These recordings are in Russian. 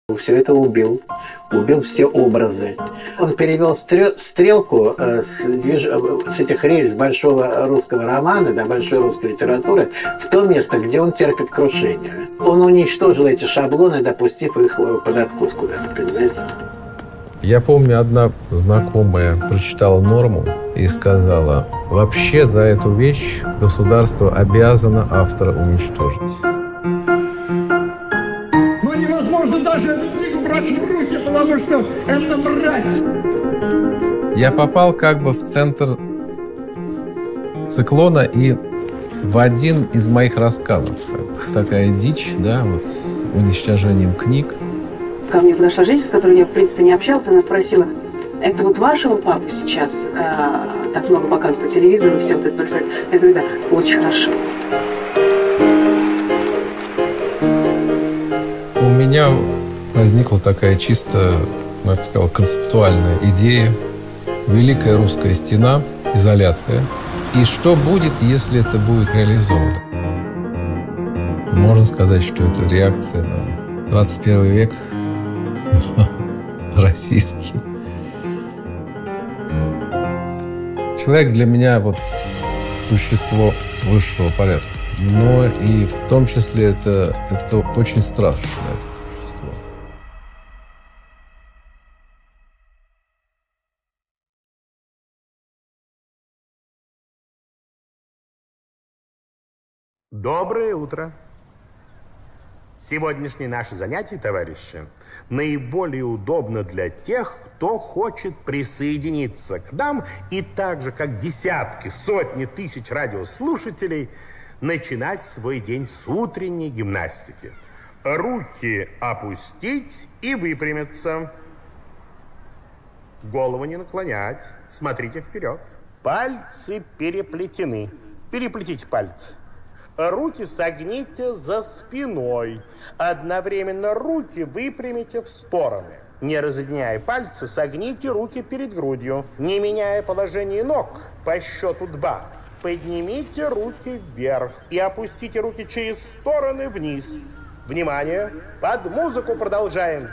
Все это убил. Убил все образы. Он перевел стрелку с этих рельс большого русского романа, да, большой русской литературы, в то место, где он терпит крушение. Он уничтожил эти шаблоны, допустив их под откос куда-то, понимаете? Я помню, одна знакомая прочитала норму и сказала: вообще за эту вещь государство обязано автора уничтожить. Невозможно даже эту книгу брать в руки, потому что это мразь. Я попал как бы в центр циклона и в один из моих рассказов. Такая дичь, да, вот с уничтожением книг. Ко мне подошла женщина, с которой я, в принципе, не общалась. Она спросила: это вот вашего папу сейчас так много показывают по телевизору, все вот это происходит? Я говорю: да, очень хорошо. У меня возникла такая чисто, я бы сказал, концептуальная идея. Великая русская стена, изоляция. И что будет, если это будет реализовано? Можно сказать, что это реакция на 21 век российский. Человек для меня вот существо высшего порядка. Но и в том числе это очень страшное существо. Доброе утро. Сегодняшнее наше занятие, товарищи, наиболее удобно для тех, кто хочет присоединиться к нам и так же, как десятки, сотни тысяч радиослушателей, начинать свой день с утренней гимнастики. Руки опустить и выпрямиться. Голову не наклонять. Смотрите вперед. Пальцы переплетены. Переплетите пальцы. Руки согните за спиной. Одновременно руки выпрямите в стороны. Не разъединяя пальцы, согните руки перед грудью. Не меняя положение ног по счету 2. Поднимите руки вверх и опустите руки через стороны вниз. Внимание! Под музыку продолжаем.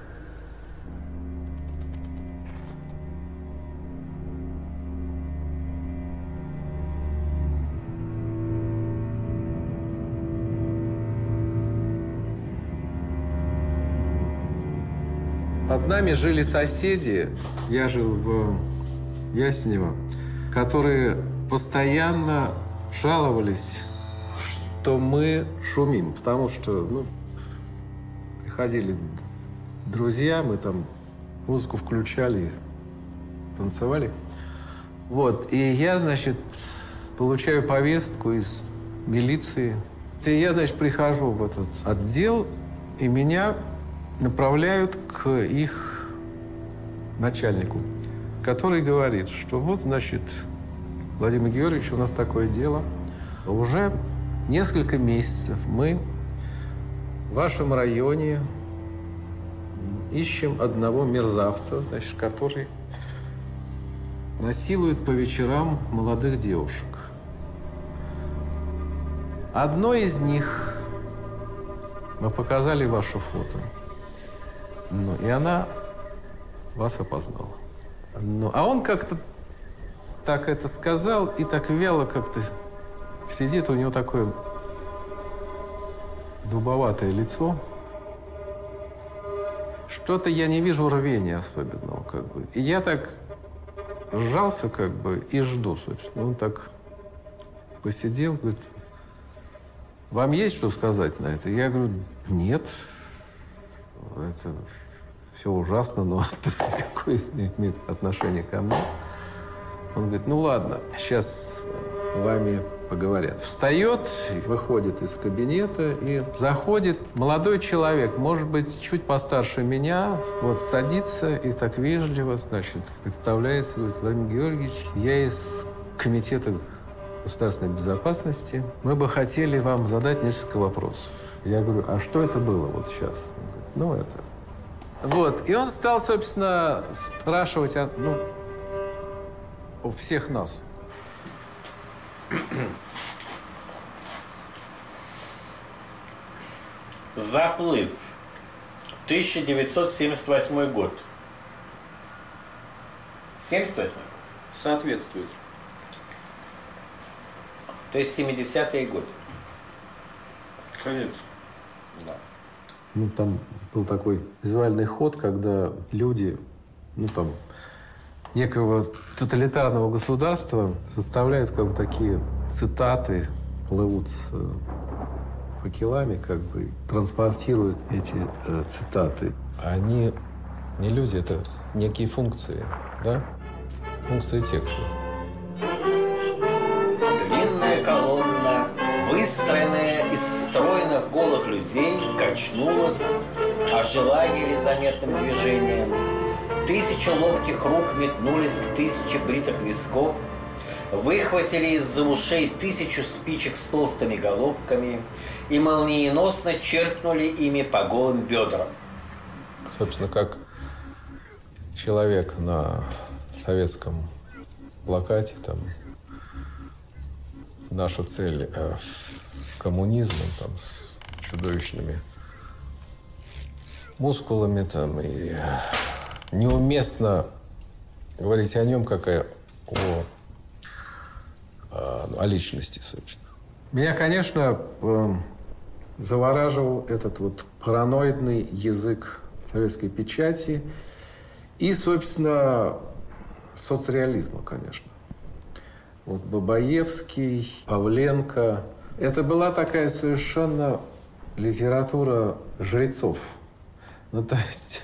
Под нами жили соседи, я жил в Яснево, которые постоянно жаловались, что мы шумим, потому что, приходили друзья, мы там музыку включали, танцевали. Вот, и я, значит, получаю повестку из милиции. И я, значит, прихожу в этот отдел, и меня направляют к их начальнику, который говорит, что вот, значит, Владимир Георгиевич, у нас такое дело. Уже несколько месяцев мы в вашем районе ищем одного мерзавца, значит, который насилует по вечерам молодых девушек. Одной из них мы показали ваше фото. И она вас опознала. А он как-то так это сказал и так вяло как-то сидит, у него такое дубоватое лицо. Что-то я не вижу рвения особенного, как бы. И я так сжался, как бы, и жду, собственно. Он так посидел, говорит: вам есть что сказать на это? Я говорю: нет. Это все ужасно, но какое имеет отношение ко мне? Он говорит: ну ладно, сейчас с вами поговорят. Встает, выходит из кабинета и заходит молодой человек, может быть, чуть постарше меня, вот садится и так вежливо, значит, представляется, говорит: Владимир Георгиевич, я из комитета государственной безопасности. Мы бы хотели вам задать несколько вопросов. Я говорю: а что это было вот сейчас? Он говорит: это. Вот. И он стал, собственно, спрашивать у всех нас. Заплыв 1978 год. 78? Соответствует. То есть 70-е годы. Конечно. Да. Ну, там был такой визуальный ход, когда люди, ну, там, некого тоталитарного государства составляют как бы такие цитаты, плывут с факелами, как бы транспортируют эти цитаты. Они не люди, это некие функции, да? Функции текста. Длинная колонна, выстроенная из стройных голых людей, качнулась, ожила еле заметным движением. 1000 ловких рук метнулись к 1000 бритых висков, выхватили из-за ушей 1000 спичек с толстыми головками и молниеносно черкнули ими по голым бедрам. Собственно, как человек на советском плакате, там, наша цель коммунизм, там, с чудовищными мускулами, там, и неуместно говорить о нем, как о личности, собственно. Меня, конечно, завораживал этот вот параноидный язык советской печати и, собственно, соцреализма, конечно. Вот Бабаевский, Павленко. Это была такая совершенно литература жрецов. Ну, то есть,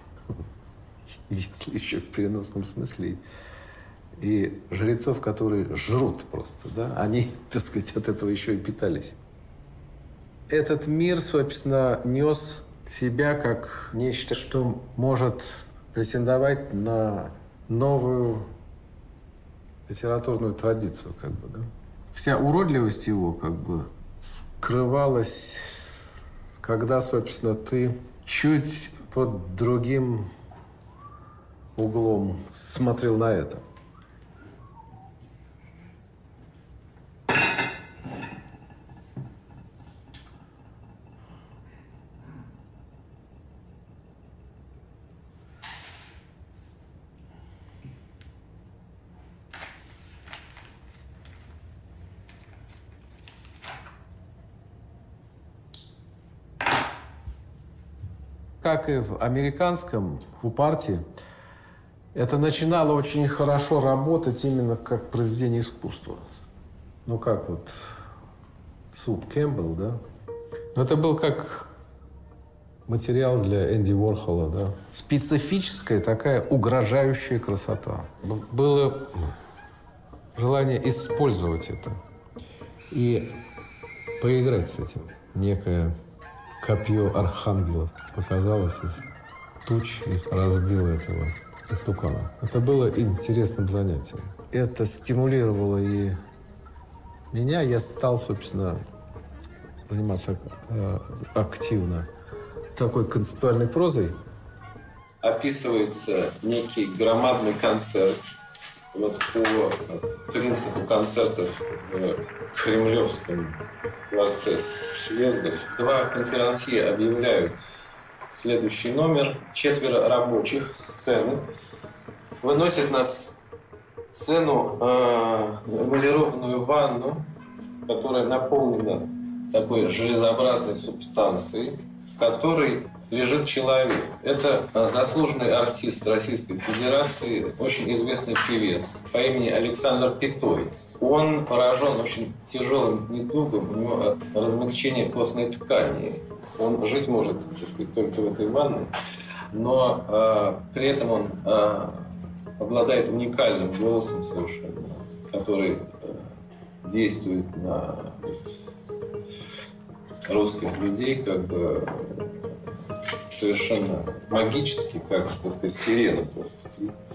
если еще в переносном смысле, и жрецов, которые жрут просто, да, они, так сказать, от этого еще и питались. Этот мир, собственно, нес себя как нечто, что может претендовать на новую литературную традицию, как бы, да. Вся уродливость его, как бы, скрывалась, когда, собственно, ты чуть под другим углом смотрел на это. Как и в американском, у партии, это начинало очень хорошо работать именно как произведение искусства. Ну, как вот суп Кэмпбелл, да? Но это был как материал для Энди Уорхола, да? Специфическая такая угрожающая красота. Было желание использовать это и поиграть с этим. Некое копье архангела показалось из туч и разбило этого истукана. Это было интересным занятием. Это стимулировало и меня. Я стал, собственно, заниматься активно такой концептуальной прозой. Описывается некий громадный концерт. Вот по принципу концертов в Кремлевском дворце съездов. 2 конферансье объявляют следующий номер. 4 рабочих сцены выносят на сцену эмалированную ванну, которая наполнена такой железообразной субстанцией, в которой лежит человек. Это заслуженный артист Российской Федерации, очень известный певец по имени Александр Пятой. Он поражен очень тяжелым недугом, у него размягчение костной ткани. Он жить может, так сказать, только в этой ванной, но при этом он обладает уникальным голосом совершенно, который действует на русских людей как бы совершенно магически, как, так сказать, сирена просто.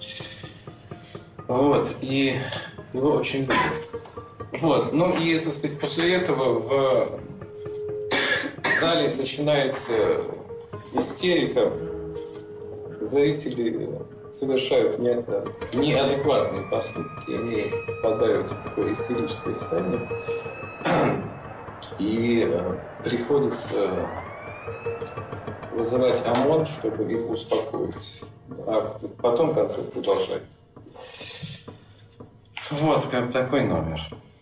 Вот, и его очень любят. Вот, ну и, так сказать, после этого в зале начинается истерика. Зрители совершают неадекватные поступки. Они впадают в такое истерическое состояние. И приходится вызывать ОМОН, чтобы их успокоить. А потом концерт продолжается. Вот как такой номер.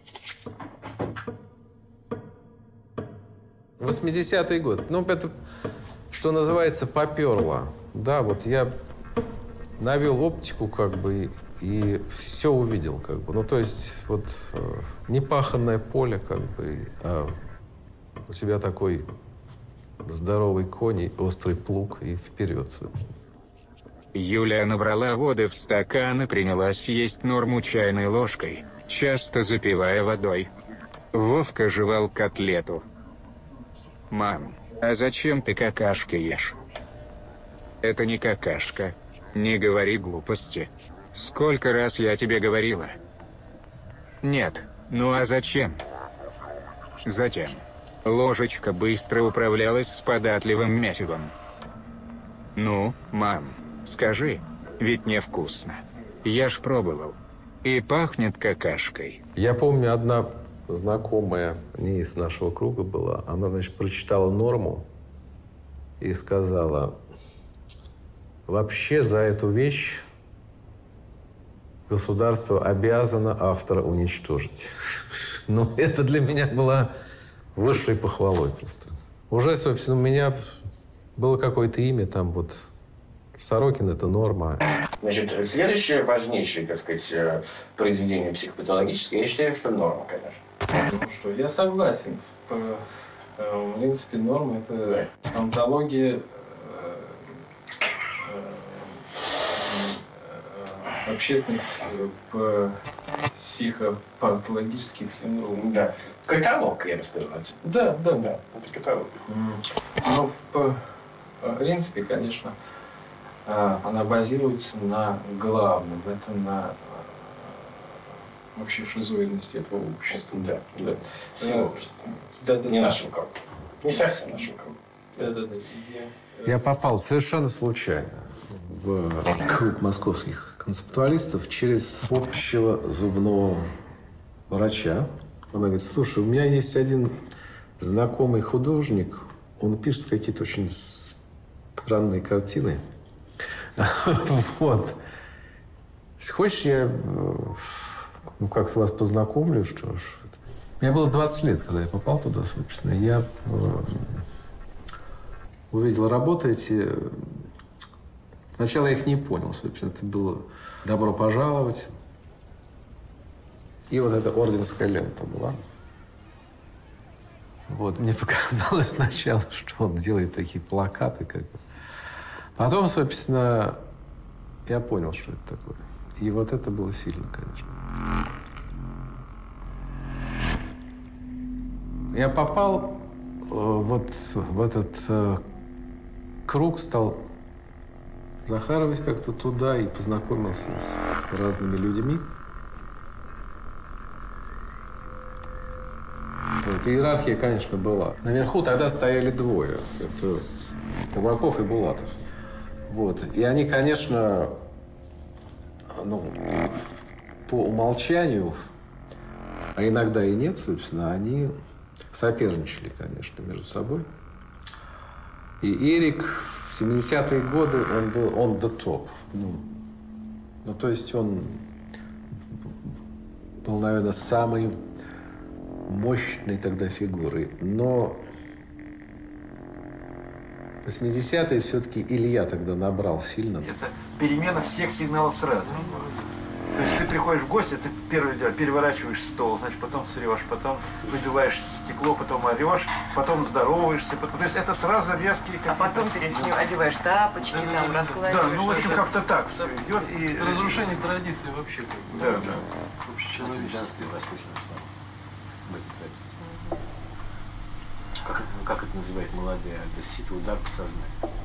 80-й год. Ну, это, что называется, поперло. Да, вот я навел оптику, как бы, и все увидел, как бы. Ну, то есть, вот, непаханное поле, как бы, а у тебя такой здоровый конь, острый плуг, и вперед. Юля набрала воды в стакан и принялась есть норму чайной ложкой, часто запивая водой. Вовка жевал котлету. «Мам, а зачем ты какашки ешь?» «Это не какашка. Не говори глупости. Сколько раз я тебе говорила?» «Нет. Ну а зачем?» «Затем. Ложечка быстро управлялась с податливым месивом». «Ну, мам, скажи, ведь невкусно. Я ж пробовал. И пахнет какашкой». Я помню, одна знакомая, не из нашего круга была, она, значит, прочитала норму и сказала: вообще за эту вещь государство обязано автора уничтожить. Ну, это для меня было высшей похвалой просто. Уже, собственно, у меня было какое-то имя, там вот Сорокин — это норма. Значит, следующее важнейшее, так сказать, произведение психопатологическое, я считаю, что норма, конечно. Ну что, я согласен. В принципе, норма — это антология общественных психопатологических синдромов. Да. Каталог, я бы сказал. Да. Это каталог. Но в принципе, конечно, она базируется на главном. Это на вообще шизоидности этого общества. Да. Всего общества. Да. Не нашим кругом. Не совсем нашим кругом. Да. Я попал совершенно случайно в круг московских концептуалистов через общего зубного врача. Она говорит: слушай, у меня есть один знакомый художник, он пишет какие-то очень странные картины. Вот. Хочешь, я как-то вас познакомлю, что ж. Мне было 20 лет, когда я попал туда, собственно. Я увидел работы эти. Сначала я их не понял, собственно. Это было «Добро пожаловать». И вот эта орденская лента была. Вот. Мне показалось сначала, что он делает такие плакаты, как бы. Потом, собственно, я понял, что это такое. И вот это было сильно, конечно. Я попал вот в этот круг, стал захаживать как-то туда и познакомился с разными людьми. Вот. Иерархия, конечно, была. Наверху тогда стояли двое. Это Табаков и Булатов. Вот. И они, конечно, по умолчанию, а иногда и нет, собственно, они соперничали, конечно, между собой. И Эрик в 70-е годы, он был on the top. Ну, то есть он был, наверное, самой мощной тогда фигурой. Но в 80-е все-таки Илья тогда набрал сильно. Это перемена всех сигналов сразу. То есть ты приходишь в гости, ты первое дело, переворачиваешь стол, значит, потом срешь, потом выбиваешь стекло, потом орешь, потом здороваешься. То есть это сразу резкие... А потом перед ним одеваешь тапочки, там, раскладываешь. Да, ну, в общем, как-то так все идет. И... Разрушение традиции вообще. Да. Женское восточное как это называют молодые? Это удар по сознанию.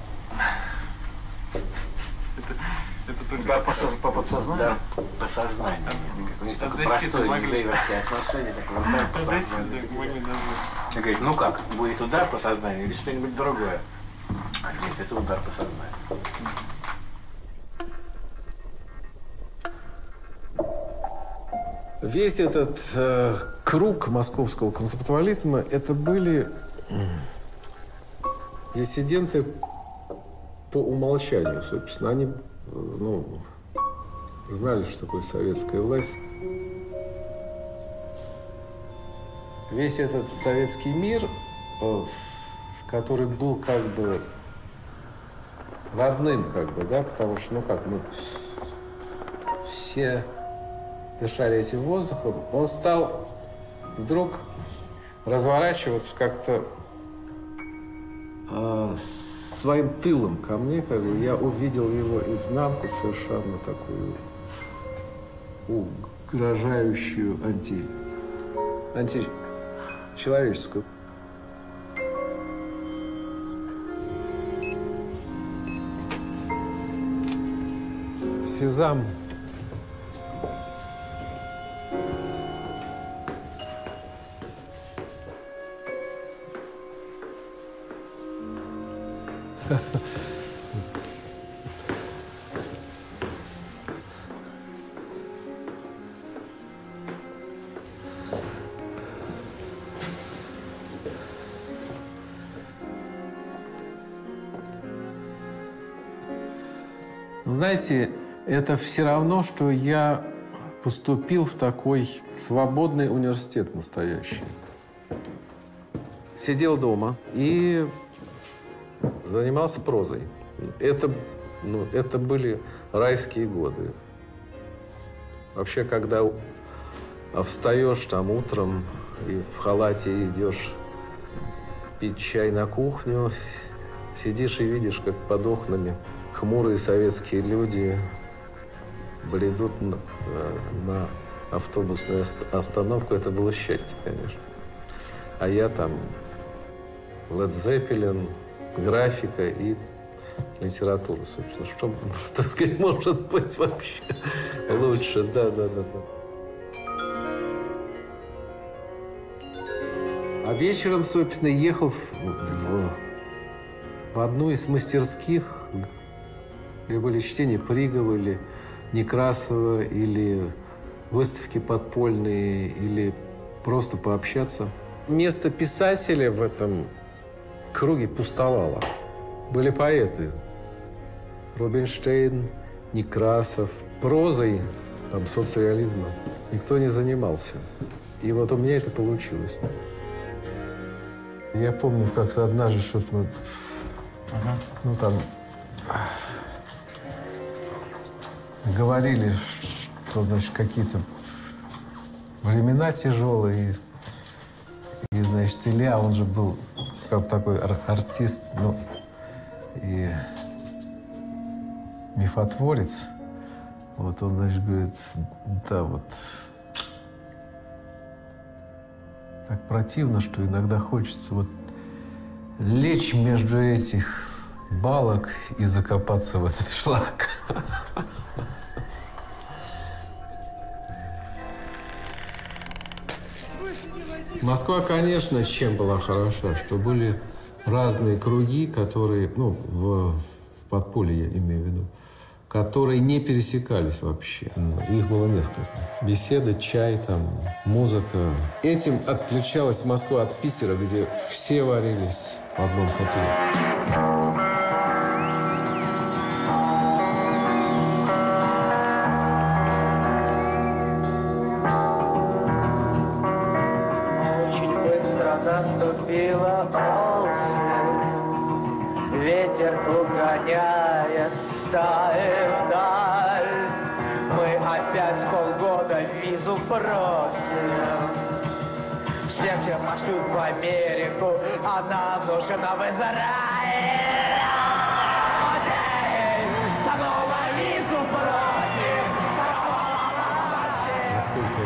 Удар по подсознанию? Удар по сознанию. У них такое простое еврейское отношение, такое удар по сознанию. Он говорит, ну как, будет удар по сознанию или что-нибудь другое? А нет, это удар по сознанию. Весь этот круг московского концептуализма, это были диссиденты по умолчанию, собственно. Они, ну, знали, что такое советская власть. Весь этот советский мир, который был как бы родным, как бы, да, потому что, ну как, мы все дышали этим воздухом, он стал вдруг разворачиваться как-то своим тылом ко мне, как бы я увидел его изнанку совершенно такую угрожающую античеловеческую. Сезам. Знаете, это все равно, что я поступил в такой свободный университет настоящий. Сидел дома и занимался прозой. Это были райские годы. Вообще, когда встаешь там утром и в халате идешь пить чай на кухню, сидишь и видишь, как под окнами хмурые советские люди бредут на автобусную остановку. Это было счастье, конечно. А я там Led Zeppelin, графика и литература, собственно. Что, так сказать, может быть вообще лучше? Да. А вечером, собственно, ехал в одну из мастерских, где были чтения Пригова или Некрасова, или выставки подпольные, или просто пообщаться. Место писателя в этом круге пустовало. Были поэты. Рубинштейн, Некрасов. Прозой, там, соцреализма никто не занимался. И вот у меня это получилось. Я помню, как-то однажды что-то мы... Ну, там... Говорили, что, значит, какие-то времена тяжелые. И, значит, Илья, он же был как такой артист, ну, и мифотворец. Вот он, значит, говорит, да, вот так противно, что иногда хочется вот лечь между этих балок и закопаться в этот шлак. Москва, конечно, чем была хороша, что были разные круги, которые, ну, в подполье я имею в виду, которые не пересекались вообще. Их было несколько. Беседа, чай, там, музыка. Этим отличалась Москва от Питера, где все варились в одном котле. Наступила осень, ветер угоняет стаи вдаль. Мы опять полгода визу просим. Всем, чем пошлют в Америку, а нам нужен в Израиль. Снова визу просим. Насколько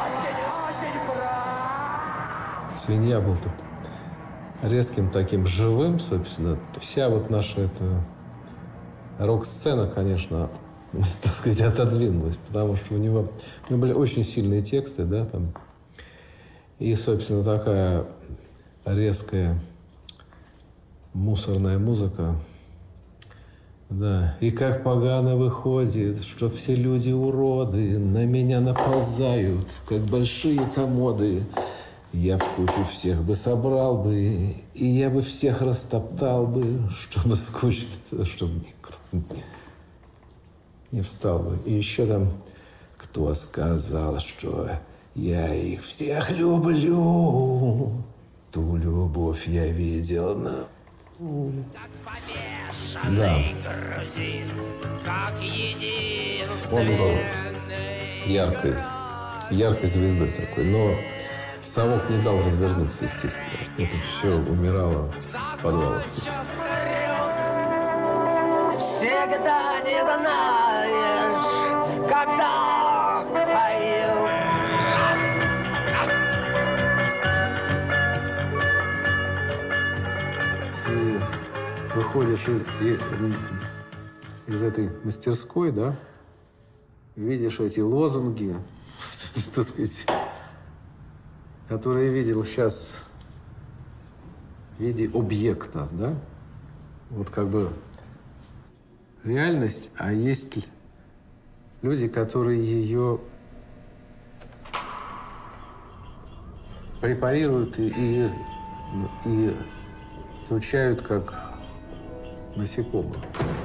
свинья был-то резким таким живым, собственно. Вся вот наша эта рок-сцена, конечно, так сказать, отодвинулась, потому что у него были очень сильные тексты, да, там. И, собственно, такая резкая мусорная музыка. Да. И как погано выходит, что все люди уроды, на меня наползают, как большие комоды. Я в кучу всех бы собрал бы, и я бы всех растоптал бы, чтобы скучно, чтобы никто не встал бы. И еще там, кто сказал, что я их всех люблю, ту любовь я видел на... Да. Он был яркой звездой такой, но совок не дал развернуться, естественно. Это все умирало в подвалах. Всегда не знаешь, когда поил. Ты выходишь из этой мастерской, да, видишь эти лозунги, так сказать, которые я видел сейчас в виде объекта, да? Вот как бы реальность, а есть люди, которые ее препарируют и изучают как насекомых.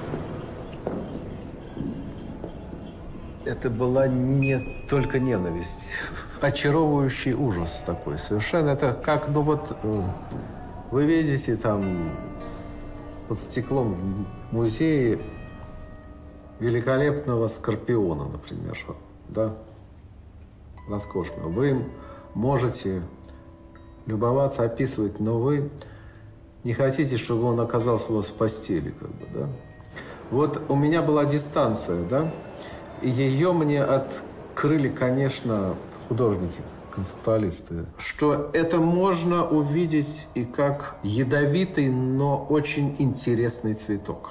Это была не только ненависть, очаровывающий ужас такой совершенно. Это как, ну вот, вы видите там под стеклом в музее великолепного скорпиона, например, да, роскошного. Вы им можете любоваться, описывать, но вы не хотите, чтобы он оказался у вас в постели, как бы, да. Вот у меня была дистанция, да, и ее мне открыли, конечно, художники, концептуалисты, что это можно увидеть и как ядовитый, но очень интересный цветок.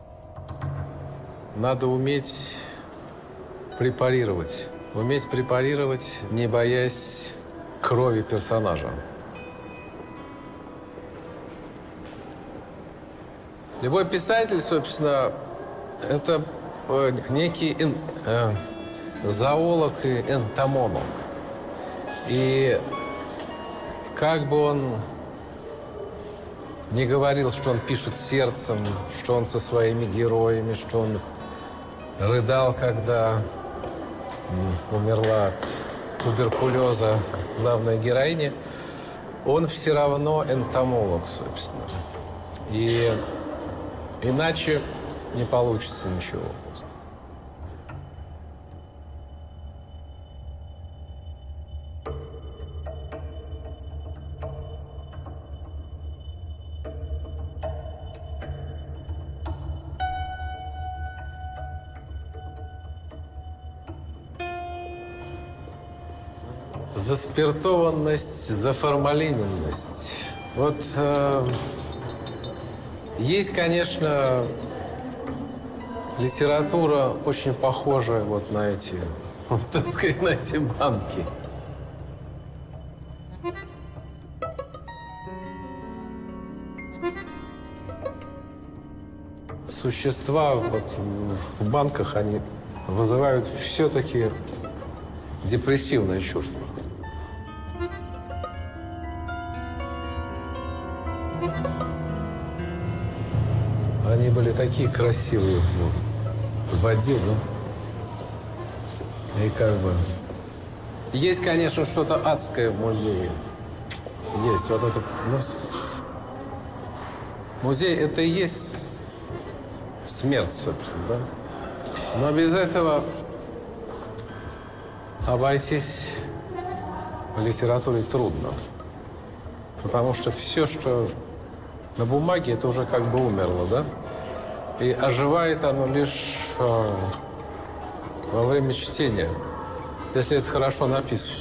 Надо уметь препарировать. Уметь препарировать, не боясь крови персонажа. Любой писатель, собственно, это некий зоолог и энтомолог. И как бы он не говорил, что он пишет сердцем, что он со своими героями, что он рыдал, когда умерла от туберкулеза главная героиня, он все равно энтомолог, собственно. И иначе не получится ничего. Заспиртованность, заформалиненность. Вот есть, конечно, литература очень похожая вот на эти, так сказать, на эти банки. Существа вот в банках, они вызывают все-таки депрессивное чувство. Они были такие красивые в воде, да? И как бы... Есть, конечно, что-то адское в музее. Есть. Вот это... Ну, музей — это и есть смерть, собственно, да? Но без этого обойтись в литературе трудно. Потому что все, что на бумаге, это уже как бы умерло, да? И оживает оно лишь во время чтения, если это хорошо написано.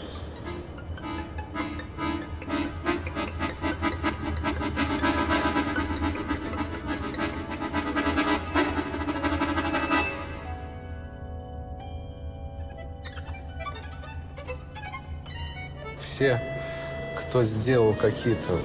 Все, кто сделал какие-то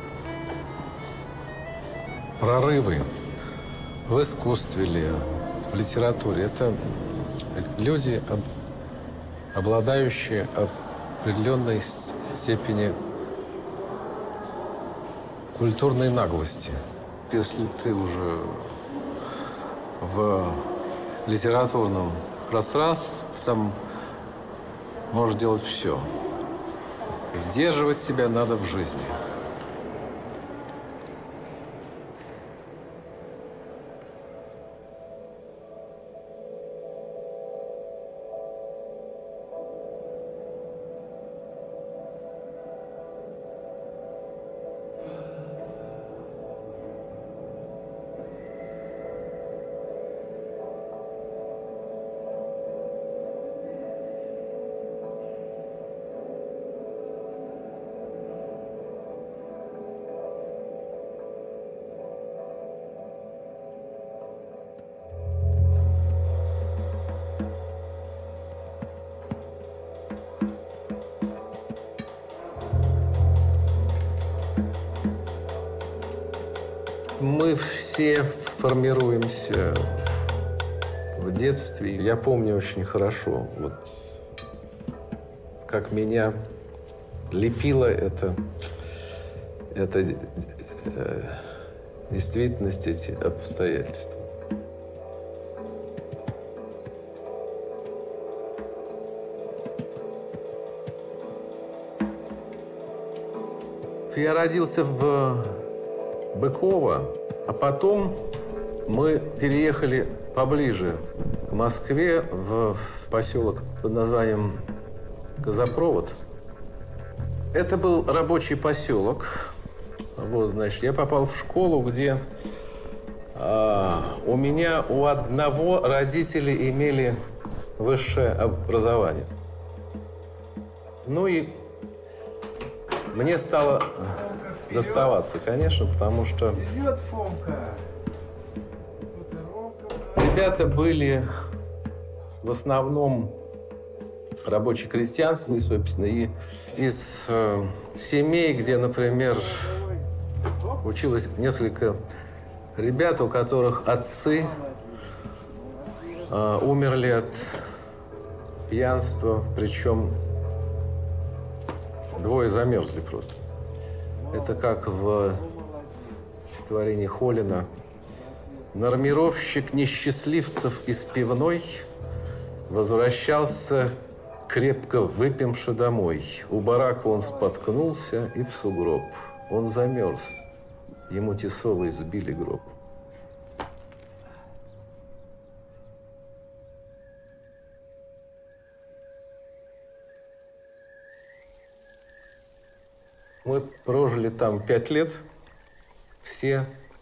прорывы в искусстве или в литературе, это люди, обладающие определенной степени культурной наглости. Если ты уже в литературном пространстве, там можешь делать все. Сдерживать себя надо в жизни. Мы все формируемся в детстве. Я помню очень хорошо, вот, как меня лепило это действительность, эти обстоятельства. Я родился в Быково, а потом мы переехали поближе к Москве, в поселок под названием Козапровод. Это был рабочий поселок. Вот, значит, я попал в школу, где у меня у одного родители имели высшее образование. Ну и мне стало доставаться, конечно, потому что ребята были в основном рабоче-крестьянские, собственно, и из семей, где, например, училось несколько ребят, у которых отцы умерли от пьянства, причем двое замерзли просто. Это как в стихотворении Холина. Нормировщик несчастливцев из пивной возвращался, крепко выпивши домой. У барака он споткнулся и в сугроб. Он замерз. Ему тесовые сбили гроб. Мы прожили там 5 лет. Все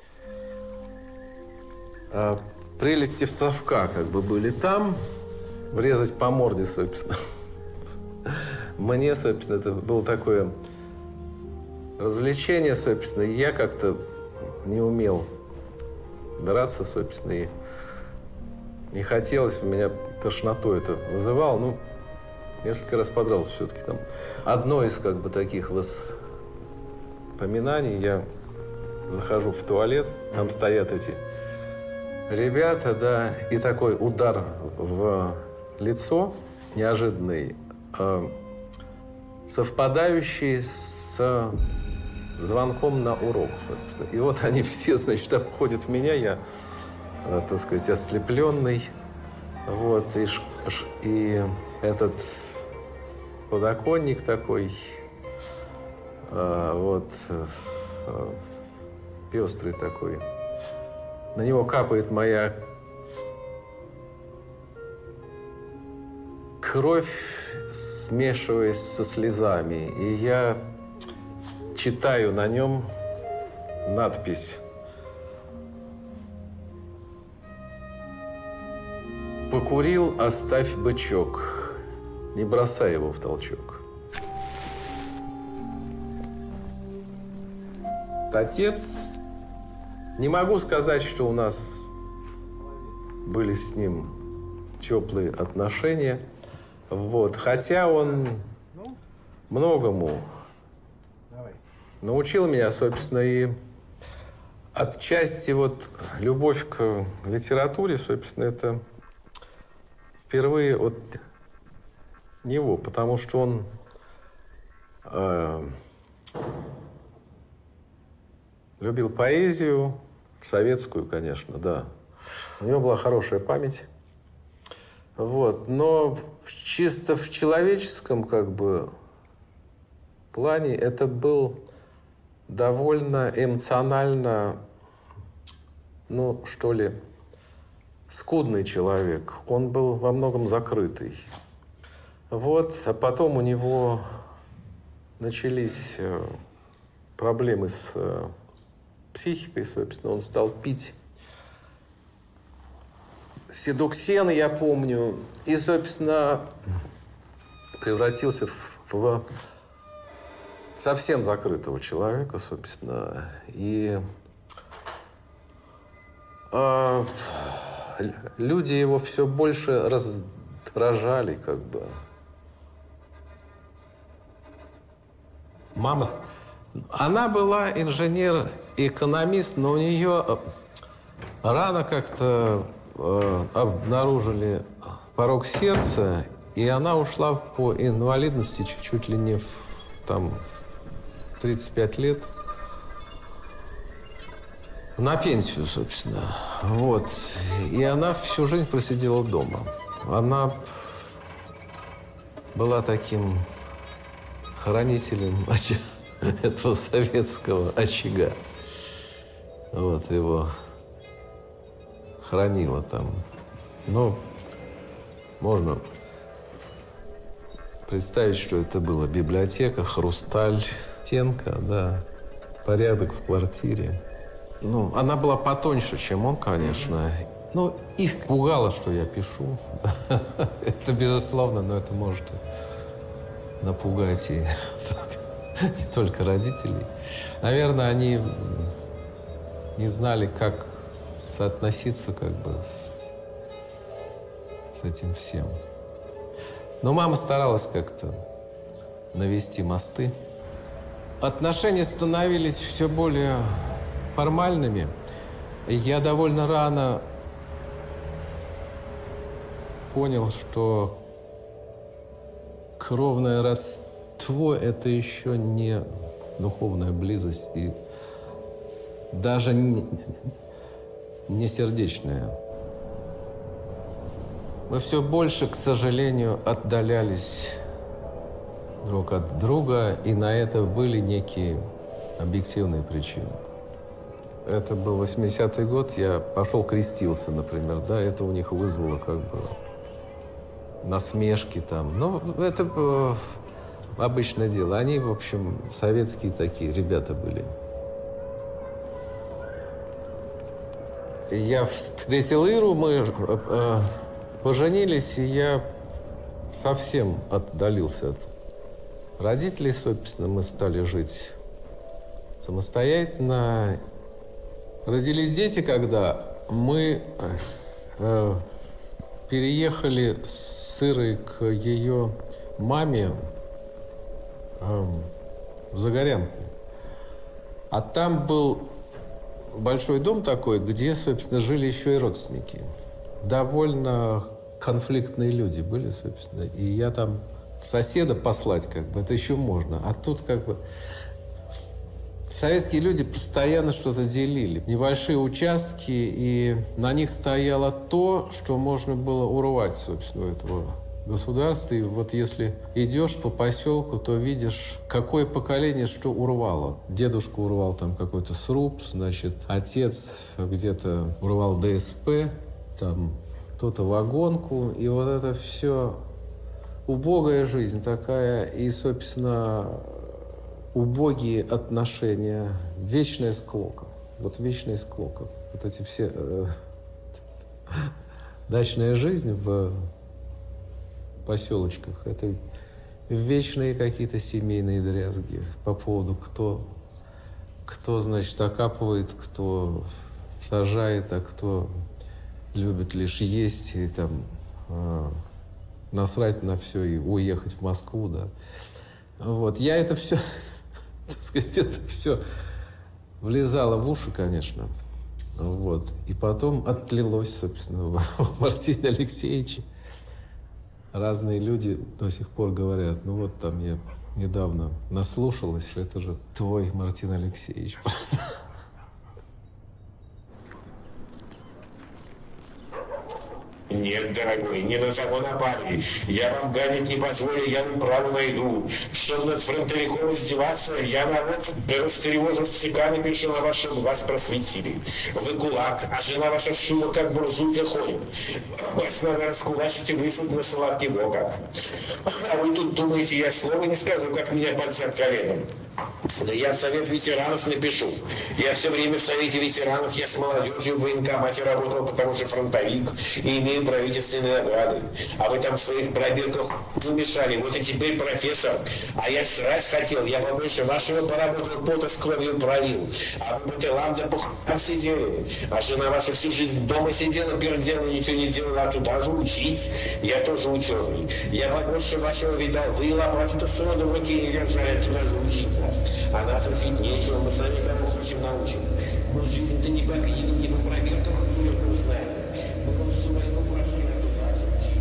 прелести совка как бы были там. Врезать по морде, собственно. Мне, собственно, это было такое развлечение, собственно. И я как-то не умел драться, собственно. И не хотелось, у меня тошноту это вызывало. Ну, несколько раз подрался все-таки там. Одно из как бы таких воспоминаний, я захожу в туалет, там стоят эти ребята, да, и такой удар в лицо неожиданный, совпадающий с звонком на урок. И вот они все, значит, обходят в меня, я, так сказать, ослепленный, вот, и этот подоконник такой, вот, пестрый такой. На него капает моя кровь, смешиваясь со слезами. И я читаю на нем надпись: «Покурил, оставь бычок, не бросай его в толчок». Отец, не могу сказать, что у нас были с ним теплые отношения, вот, хотя он многому научил меня, собственно, и отчасти вот любовь к литературе, собственно, это впервые от него, потому что он Любил поэзию, советскую, конечно, да. У него была хорошая память. Вот. Но чисто в человеческом, как бы, плане это был довольно эмоционально, ну, что ли, скудный человек. Он был во многом закрытый. Вот. А потом у него начались проблемы с психикой, собственно. Он стал пить седоксен, я помню, и, собственно, превратился в совсем закрытого человека, собственно. И люди его все больше раздражали, как бы. Мама, она была инженер и экономист, но у нее рано как-то обнаружили порок сердца, и она ушла по инвалидности чуть ли не в 35 лет на пенсию, собственно. Вот. И она всю жизнь просидела дома. Она была таким хранителем этого советского очага. Вот, его хранила там. Ну, можно представить, что это была библиотека, хрусталь, стенка, да, порядок в квартире. Ну, она была потоньше, чем он, конечно. Ну, их пугало, что я пишу. Это безусловно, но это может напугать и не только родителей. Наверное, они не знали, как соотноситься как бы с этим всем. Но мама старалась как-то навести мосты. Отношения становились все более формальными. Я довольно рано понял, что кровное родство – это еще не духовная близость и даже не сердечная. Мы все больше, к сожалению, отдалялись друг от друга, и на это были некие объективные причины. Это был 80-й год, я пошел крестился, например, да, это у них вызвало как бы насмешки там. Ну, это обычное дело. Они, в общем, советские такие ребята были. Я встретил Иру, мы поженились, и я совсем отдалился от родителей, собственно. Мы стали жить самостоятельно. Родились дети, когда мы переехали с Ирой к ее маме в Загорянку. А там был большой дом такой, где, собственно, жили еще и родственники. Довольно конфликтные люди были, собственно. И я там соседа послать, как бы, это еще можно. А тут, как бы, советские люди постоянно что-то делили. Небольшие участки, и на них стояло то, что можно было урвать, собственно, у этого государства. И вот если идешь по поселку, то видишь, какое поколение что урвало. Дедушка урвал там какой-то сруб, значит, отец где-то урвал ДСП, там кто-то вагонку. И вот это все убогая жизнь такая. И, собственно, убогие отношения, вечная склока. Вот вечная склока. Вот эти все... дачная жизнь в поселочках. Это вечные какие-то семейные дрязги по поводу, кто, значит, окапывает, кто сажает, а кто любит лишь есть и там насрать на все и уехать в Москву, да. Вот. Я это все... так сказать, это все влезало в уши, конечно. Вот. И потом отлилось, собственно, в Арсении Алексеевиче. Разные люди до сих пор говорят, ну вот там я недавно наслушалась. Это же твой Мартин Алексеевич просто. Нет, дорогой, не на того напали. Я вам гадить не позволю, я вам право найду. Чтобы над фронтовиком издеваться, я народ растревожил стека, напишу на вас, чтобы вас просветили. Вы кулак, а жена ваша в шубах, как буржуйка ходит. Вас надо раскулачить и выслать на Славки Бога. А вы тут думаете, я слова не скажу, как меня пальцем коленом. Да я в Совет ветеранов напишу. Я все время в Совете ветеранов, я с молодежью в военкомате работал, потому что фронтовик, и имею правительственные награды. А вы там в своих пробирках замешали. Вот и теперь профессор. А я срать хотел, я побольше вашего поработал, пота с кровью пролил. А вы по делам да по хуям сидели. А жена ваша всю жизнь дома сидела, пердела, ничего не делала, а туда же учить. Я тоже ученый. Я побольше вашего видал. Вы лопату-то сроду в руке не держали, а туда же учить нас. А нас учить нечего, мы сами кого хотим научим. Мы жить-то не по книгам, не по проверкам, не узнаем. Мы всю войну прошли, а туда же учить.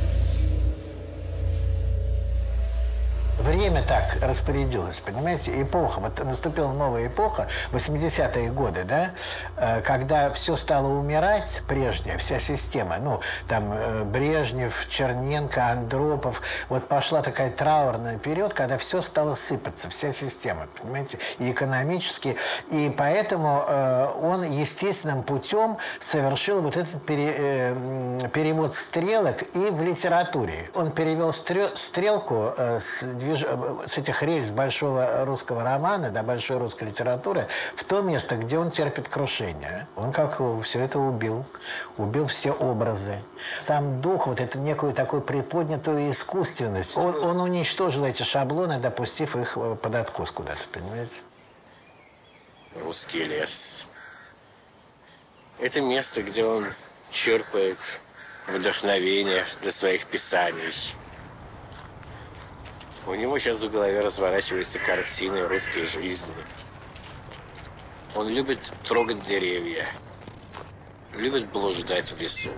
Время так распорядилось, понимаете, эпоха, вот наступила новая эпоха, 80-е годы, да, когда все стало умирать прежде, вся система, ну, там, Брежнев, Черненко, Андропов, вот пошла такая траурный период, когда все стало сыпаться, вся система, понимаете, и экономически, и поэтому он естественным путем совершил вот этот перевод стрелок и в литературе. Он перевел стрелку с этих рельс большого русского романа, да, большой русской литературы, в то место, где он терпит крушение. Он как все это убил все образы. Сам дух, вот эту некую такую приподнятую искусственность, он уничтожил эти шаблоны, допустив их под откос куда-то, понимаете? Русский лес. Это место, где он черпает вдохновение для своих писаний. У него сейчас в голове разворачиваются картины русской жизни. Он любит трогать деревья, любит блуждать в лесу,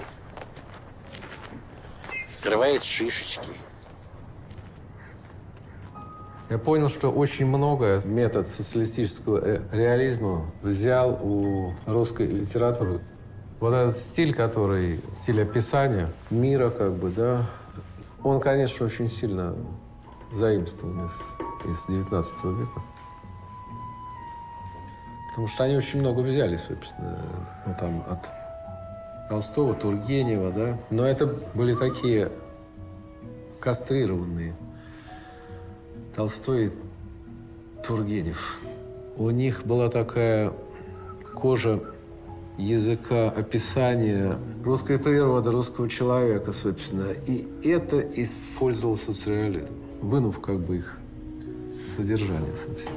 срывает шишечки. Я понял, что очень много метод социалистического реализма взял у русской литературы. Вот этот стиль, стиль описания мира, как бы, да, он, конечно, очень сильно заимствован из 19 века. Потому что они очень много взяли, собственно, ну, там, от Толстого, Тургенева, да. Но это были такие кастрированные. Толстой и Тургенев. У них была такая кожа языка, описания русской природы, русского человека, собственно. И это использовал соцреализм, вынув как бы их содержание совсем.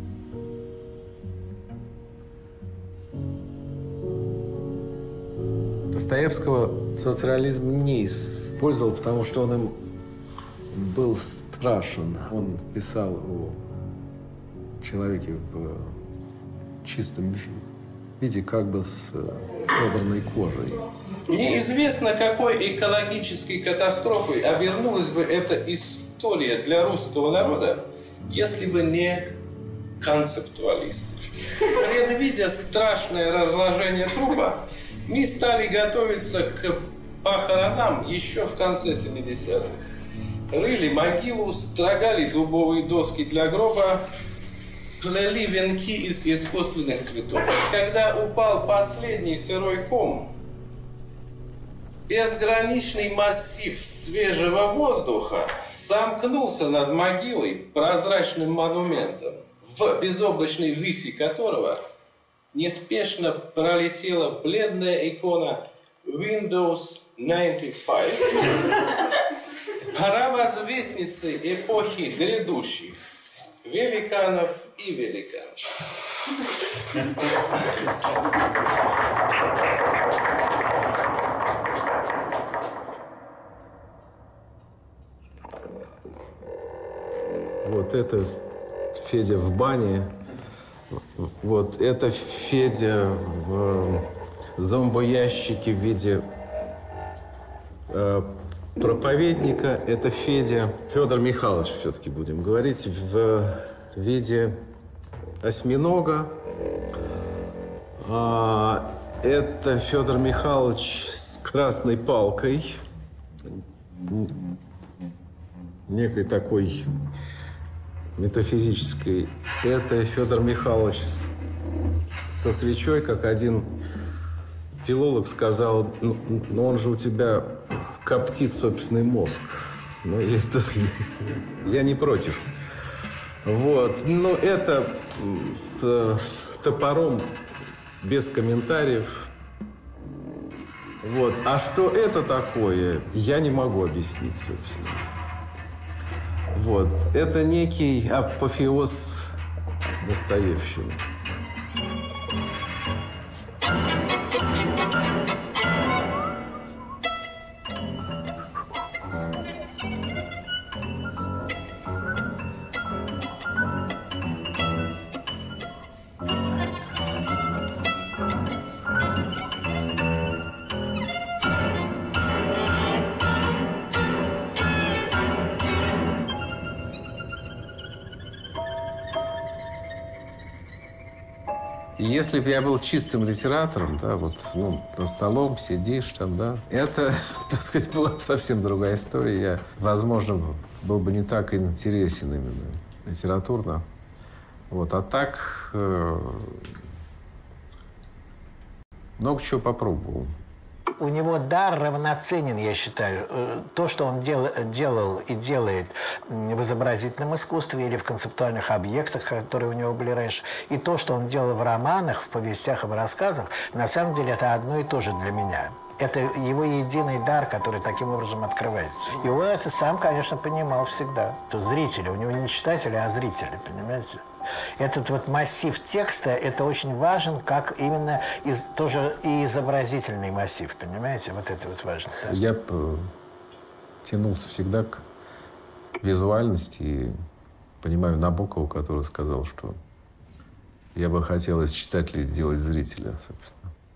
Достоевского соцреализм не использовал, потому что он им был страшен. Он писал о человеке в чистом виде, как бы с содранной кожей. Неизвестно, какой экологической катастрофой обернулась бы эта история для русского народа, если бы не концептуалисты. Предвидя страшное разложение трупа, мы стали готовиться к похоронам еще в конце 70-х. Рыли могилу, строгали дубовые доски для гроба, плели венки из искусственных цветов. Когда упал последний сырой ком, безграничный массив свежего воздуха сомкнулся над могилой прозрачным монументом, в безоблачной выси которого неспешно пролетела бледная икона Windows 95, провозвестницы эпохи грядущих, великанов и великанш. Вот это Федя в бане, вот это Федя в зомбоящике в виде проповедника. Это Федор Михайлович, все-таки будем говорить, в виде осьминога. Это Федор Михайлович с красной палкой, некой такой метафизической. Это Федор Михайлович со свечой, как один филолог сказал, ну он же у тебя коптит собственный мозг. Ну, я не против. Вот. Но это с топором, без комментариев. Вот. А что это такое, я не могу объяснить, собственно. Вот. Это некий апофеоз Достоевщины. Если бы я был чистым литератором, да, вот, ну, за столом сидишь там, да, это, так сказать, была бы совсем другая история. Я, возможно, был бы не так интересен именно литературно. Вот, а так много чего попробовал. У него дар равноценен, я считаю. То, что он делал и делает в изобразительном искусстве или в концептуальных объектах, которые у него были раньше, и то, что он делал в романах, в повестях и в рассказах, на самом деле это одно и то же для меня. Это его единый дар, который таким образом открывается. И он это сам, конечно, понимал всегда. То зрители, у него не читатели, а зрители, понимаете? Этот вот массив текста, это очень важен, как именно тоже и изобразительный массив, понимаете? Вот это вот важно. Да? Я тянулся всегда к визуальности и понимаю Набокова, который сказал, что я бы хотел из читателя сделать зрителя, собственно.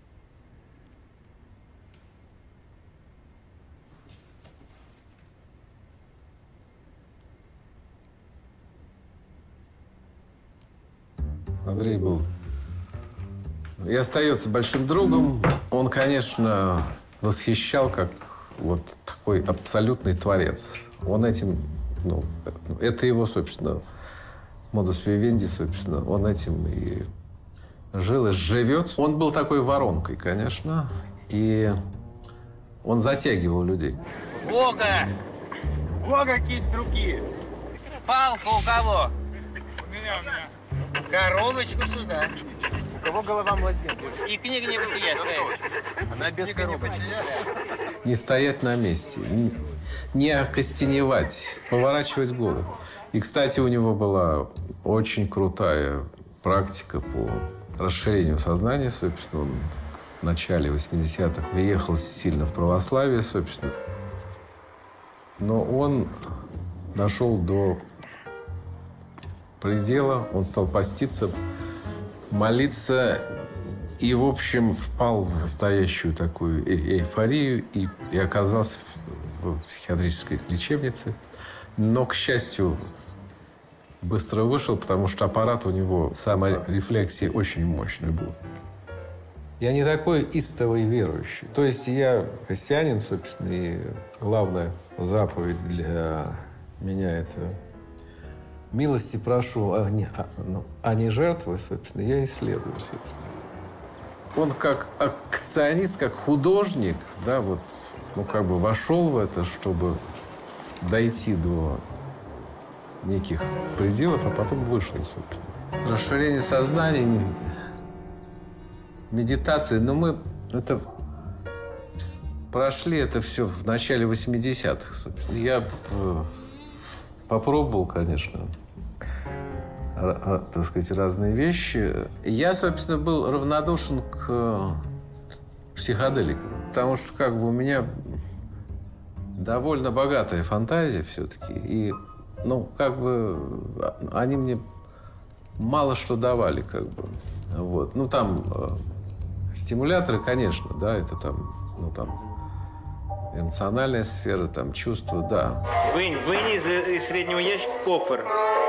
Андрей был и остается большим другом. Он, конечно, восхищал как вот такой абсолютный творец. Он этим, ну, это его, собственно, модус вивенди, собственно, он этим и жил, и живет. Он был такой воронкой, конечно, и он затягивал людей. Вога! Вога, кисть руки! Палка у кого? У меня. Коробочку сюда. У кого голова младенца? И книга не бытия. Она без коробочки. Не стоять на месте, не окостеневать, поворачивать голову. И, кстати, у него была очень крутая практика по расширению сознания, собственно. Он в начале 80-х въехал сильно в православие, собственно. Но он дошел до предела, он стал поститься, молиться и, в общем, впал в настоящую такую эйфорию и оказался в психиатрической лечебнице. Но, к счастью, быстро вышел, потому что аппарат у него саморефлексии очень мощный был. Я не такой истовый верующий. То есть я христианин, собственно, и главная заповедь для меня – это милости прошу, а не жертвуй, собственно, я исследую, собственно. Он как акционист, как художник, да, вот, ну, как бы вошел в это, чтобы дойти до неких пределов, а потом вышел, собственно. Расширение сознания, медитация, но мы это прошли это все в начале 80-х, собственно. Я попробовал, конечно, так сказать, разные вещи. Я, собственно, был равнодушен к психоделикам, потому что как бы у меня довольно богатая фантазия все-таки, и, ну, как бы они мне мало что давали, как бы, вот. Ну, там стимуляторы, конечно, да, это там, ну, там эмоциональная сфера, там, чувства, да. Вынь из среднего ящика кофр.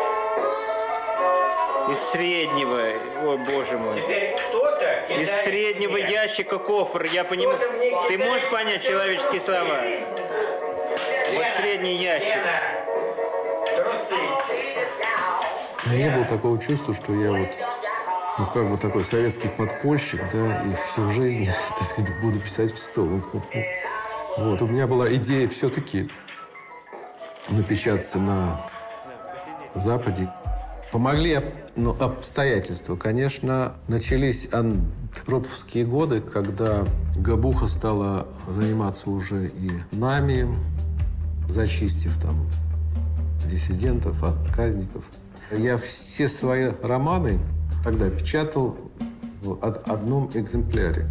Из среднего, о боже мой. Теперь кто-то из среднего ящика кофр, я понимаю. Ты можешь понять человеческие слова? Вот средний ящик. Трусы. У меня не было такого чувства, что я вот, ну, как бы такой советский подпольщик, да, и всю жизнь, так сказать, буду писать в стол. Вот, у меня была идея все-таки напечататься на Западе. Помогли, ну, обстоятельства. Конечно, начались антроповские годы, когда Габуха стала заниматься уже и нами, зачистив там диссидентов, отказников. Я все свои романы тогда печатал в одном экземпляре.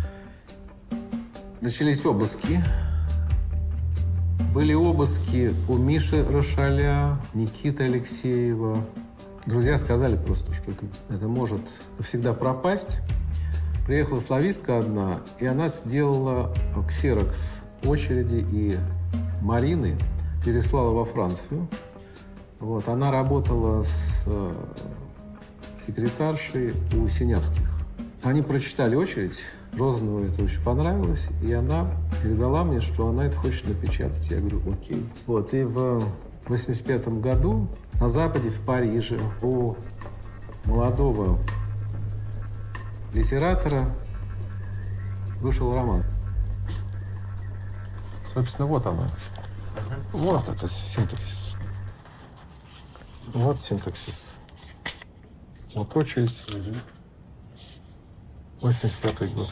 Начались обыски. Были обыски у Миши Рошаля, Никиты Алексеева. Друзья сказали просто, что это может навсегда пропасть. Приехала славистка одна, и она сделала ксерокс очереди и Марины, переслала во Францию. Вот, она работала с секретаршей у Синявских. Они прочитали очередь, Розановой это очень понравилось, и она передала мне, что она это хочет напечатать. Я говорю, окей. Вот, и в 1985 году на Западе, в Париже, у молодого литератора вышел роман. Собственно, вот она. Вот это синтаксис. Вот синтаксис. Вот очередь. 85-й год.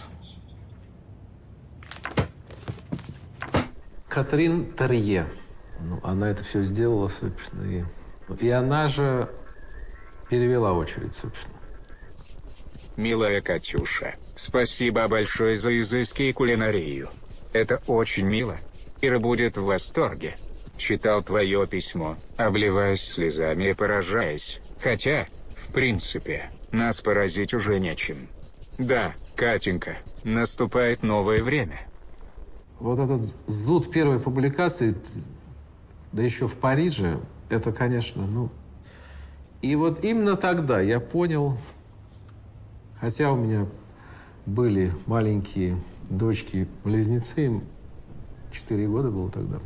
Катрин Терье. Ну, она это все сделала, собственно, и она же перевела очередь, собственно. Милая Катюша, спасибо большое за изыски и кулинарию. Это очень мило. Ира будет в восторге. Читал твое письмо, обливаясь слезами и поражаясь. Хотя, в принципе, нас поразить уже нечем. Да, Катенька, наступает новое время. Вот этот зуд первой публикации, да еще в Париже, это, конечно, ну... И вот именно тогда я понял, хотя у меня были маленькие дочки-близнецы, им 4 года было тогда,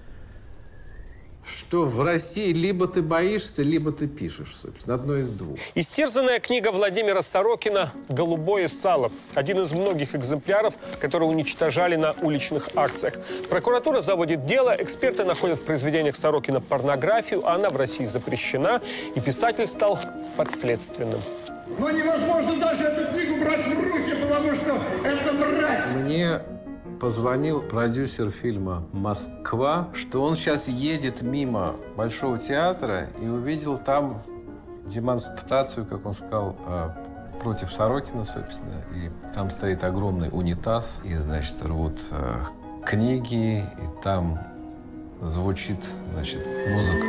что в России либо ты боишься, либо ты пишешь, собственно, одно из двух. Истерзанная книга Владимира Сорокина «Голубое сало». Один из многих экземпляров, которые уничтожали на уличных акциях. Прокуратура заводит дело, эксперты находят в произведениях Сорокина порнографию, а она в России запрещена, и писатель стал подследственным. Но невозможно даже эту книгу брать в руки, потому что это мразь. Мне позвонил продюсер фильма «Москва», что он сейчас едет мимо Большого театра и увидел там демонстрацию, как он сказал, против Сорокина, собственно. И там стоит огромный унитаз, и, значит, рвут книги, и там звучит, значит, музыка.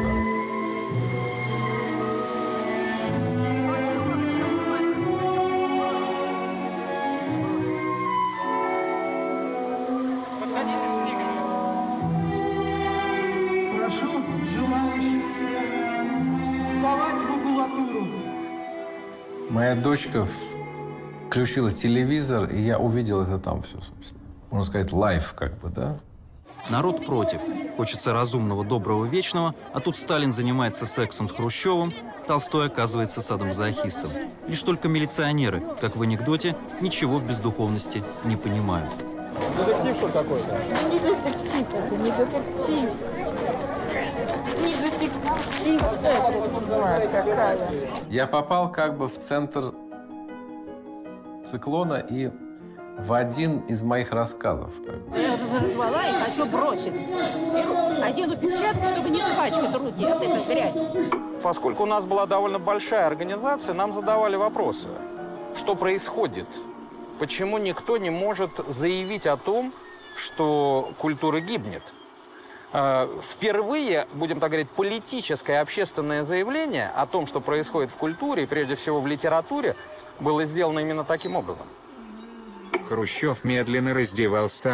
Моя дочка включила телевизор, и я увидел это там все, собственно. Можно сказать, лайв, как бы, да? Народ против. Хочется разумного, доброго, вечного, а тут Сталин занимается сексом с Хрущевым, Толстой оказывается садомазохистом. Лишь только милиционеры, как в анекдоте, ничего в бездуховности не понимают. Детектив что какой-то? Это не детектив, это не детектив. Не детектив, какая. Я попал как бы в центр циклона и в один из моих рассказов. Я разорвала и хочу бросить. И одену перчатку, чтобы не запачкать руки от этой грязи. Поскольку у нас была довольно большая организация, нам задавали вопросы. Что происходит? Почему никто не может заявить о том, что культура гибнет? Впервые, будем так говорить, политическое общественное заявление о том, что происходит в культуре, и прежде всего в литературе, было сделано именно таким образом. Хрущев медленно раздевал Сталина.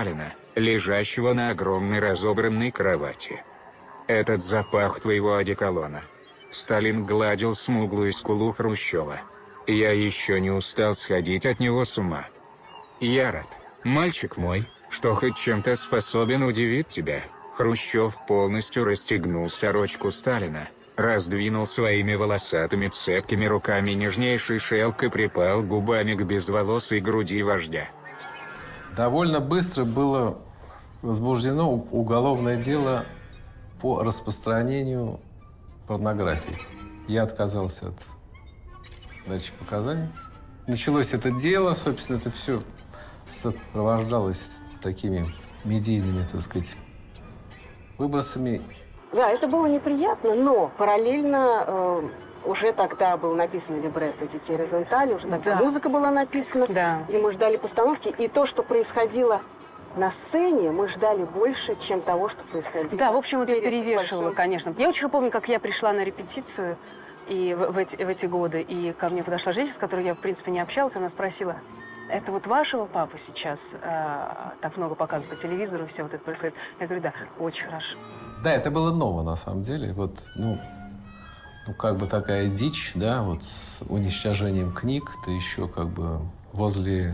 лежащего на огромной разобранной кровати. Этот запах твоего одеколона. Сталин гладил смуглую скулу Хрущева. Я еще не устал сходить от него с ума. Я рад, мальчик мой, что хоть чем-то способен удивить тебя. Хрущев полностью расстегнул сорочку Сталина, раздвинул своими волосатыми цепкими руками нежнейший шелк и припал губами к безволосой груди вождя. Довольно быстро было возбуждено уголовное дело по распространению порнографии. Я отказался от дачи показаний. Началось это дело, собственно, это все сопровождалось такими медийными, так сказать, выбросами. Да, это было неприятно, но параллельно уже тогда был написан либретто «Детей Розенталя», уже тогда музыка была написана, и мы ждали постановки. И то, что происходило на сцене, мы ждали больше, чем того, что происходило. Да, в общем, это перевешивало, конечно. Я очень помню, как я пришла на репетицию и в эти годы, и ко мне подошла женщина, с которой я, в принципе, не общалась, она спросила: это вот вашего папу сейчас так много показывают по телевизору, все вот это происходит? Я говорю: да, очень хорошо. Да, это было ново, на самом деле. Вот, ну как бы такая дичь, да, вот с уничтожением книг, ты еще как бы возле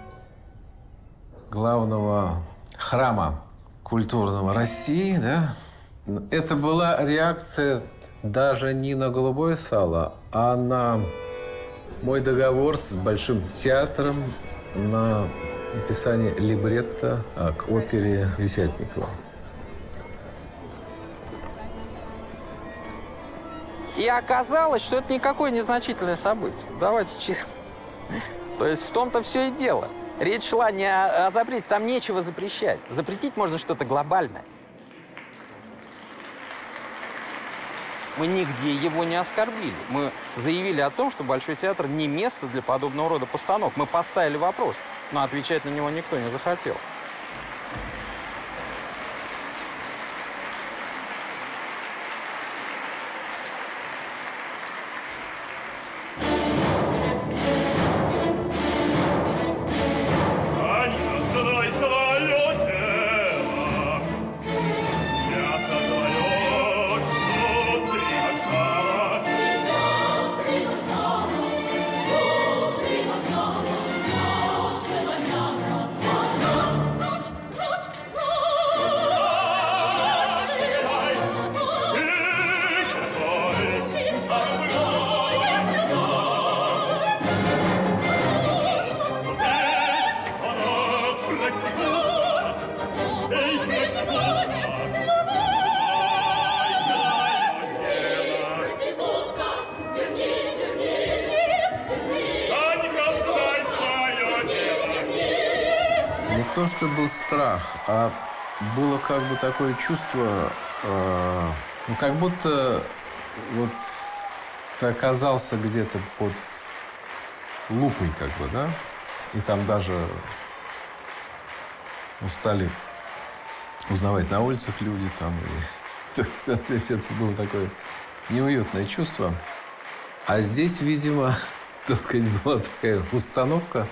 главного храма культурного России, да. Это была реакция даже не на «Голубое сало», а на мой договор с Большим театром на написание либретто к опере Висятникова. И оказалось, что это никакое незначительное событие. Давайте честно. То есть в том-то все и дело. Речь шла не о запрете, там нечего запрещать. Запретить можно что-то глобальное. Мы нигде его не оскорбили. Мы заявили о том, что Большой театр не место для подобного рода постановок. Мы поставили вопрос, но отвечать на него никто не захотел. То, что был страх, а было как бы такое чувство, ну, как будто вот ты оказался где-то под лупой, как бы, да? И там даже стали узнавать на улицах люди там. И это было такое неуютное чувство. А здесь, видимо, так сказать, была такая установка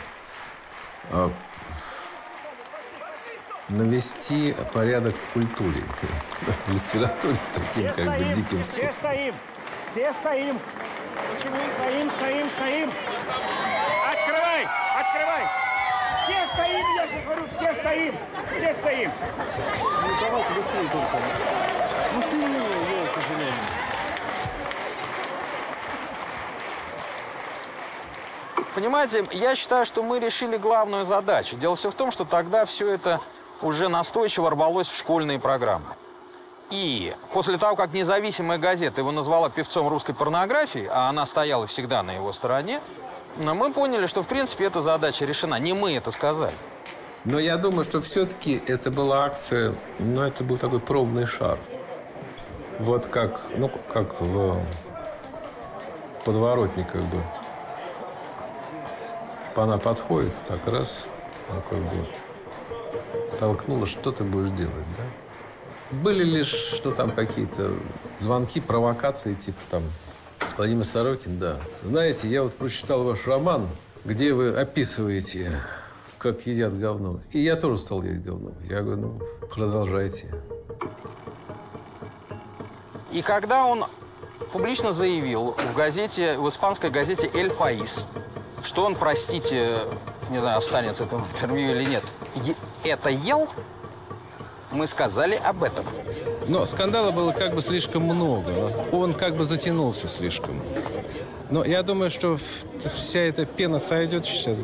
навести порядок в культуре, в литературе таким все как стоим, бы диким все способом. стоим, все стоим. Почему стоим? Открывай, открывай. Все стоим, я же говорю, все стоим. Ну, давайте быстрее только. Ну, сильнее его, к сожалению. Понимаете, я считаю, что мы решили главную задачу. Дело все в том, что тогда все это уже настойчиво рвалось в школьные программы. И после того, как независимая газета его назвала певцом русской порнографии, а она стояла всегда на его стороне, мы поняли, что, в принципе, эта задача решена. Не мы это сказали. Но я думаю, что все-таки это была акция, ну, это был такой пробный шар. Вот как, ну, как в подворотне, как бы. Она подходит, так раз, как бы толкнула, что ты будешь делать, да? Были лишь, что там какие-то звонки, провокации, типа там Владимир Сорокин, да. Знаете, я вот прочитал ваш роман, где вы описываете как едят говно. И я тоже стал есть говно. Я говорю, ну, продолжайте. И когда он публично заявил в испанской газете «Эль Паис», что он, простите, не знаю, останется это в интервью или нет, это ел, мы сказали об этом. Но скандала было как бы слишком много. Он как бы затянулся слишком. Но я думаю, что вся эта пена сойдет сейчас,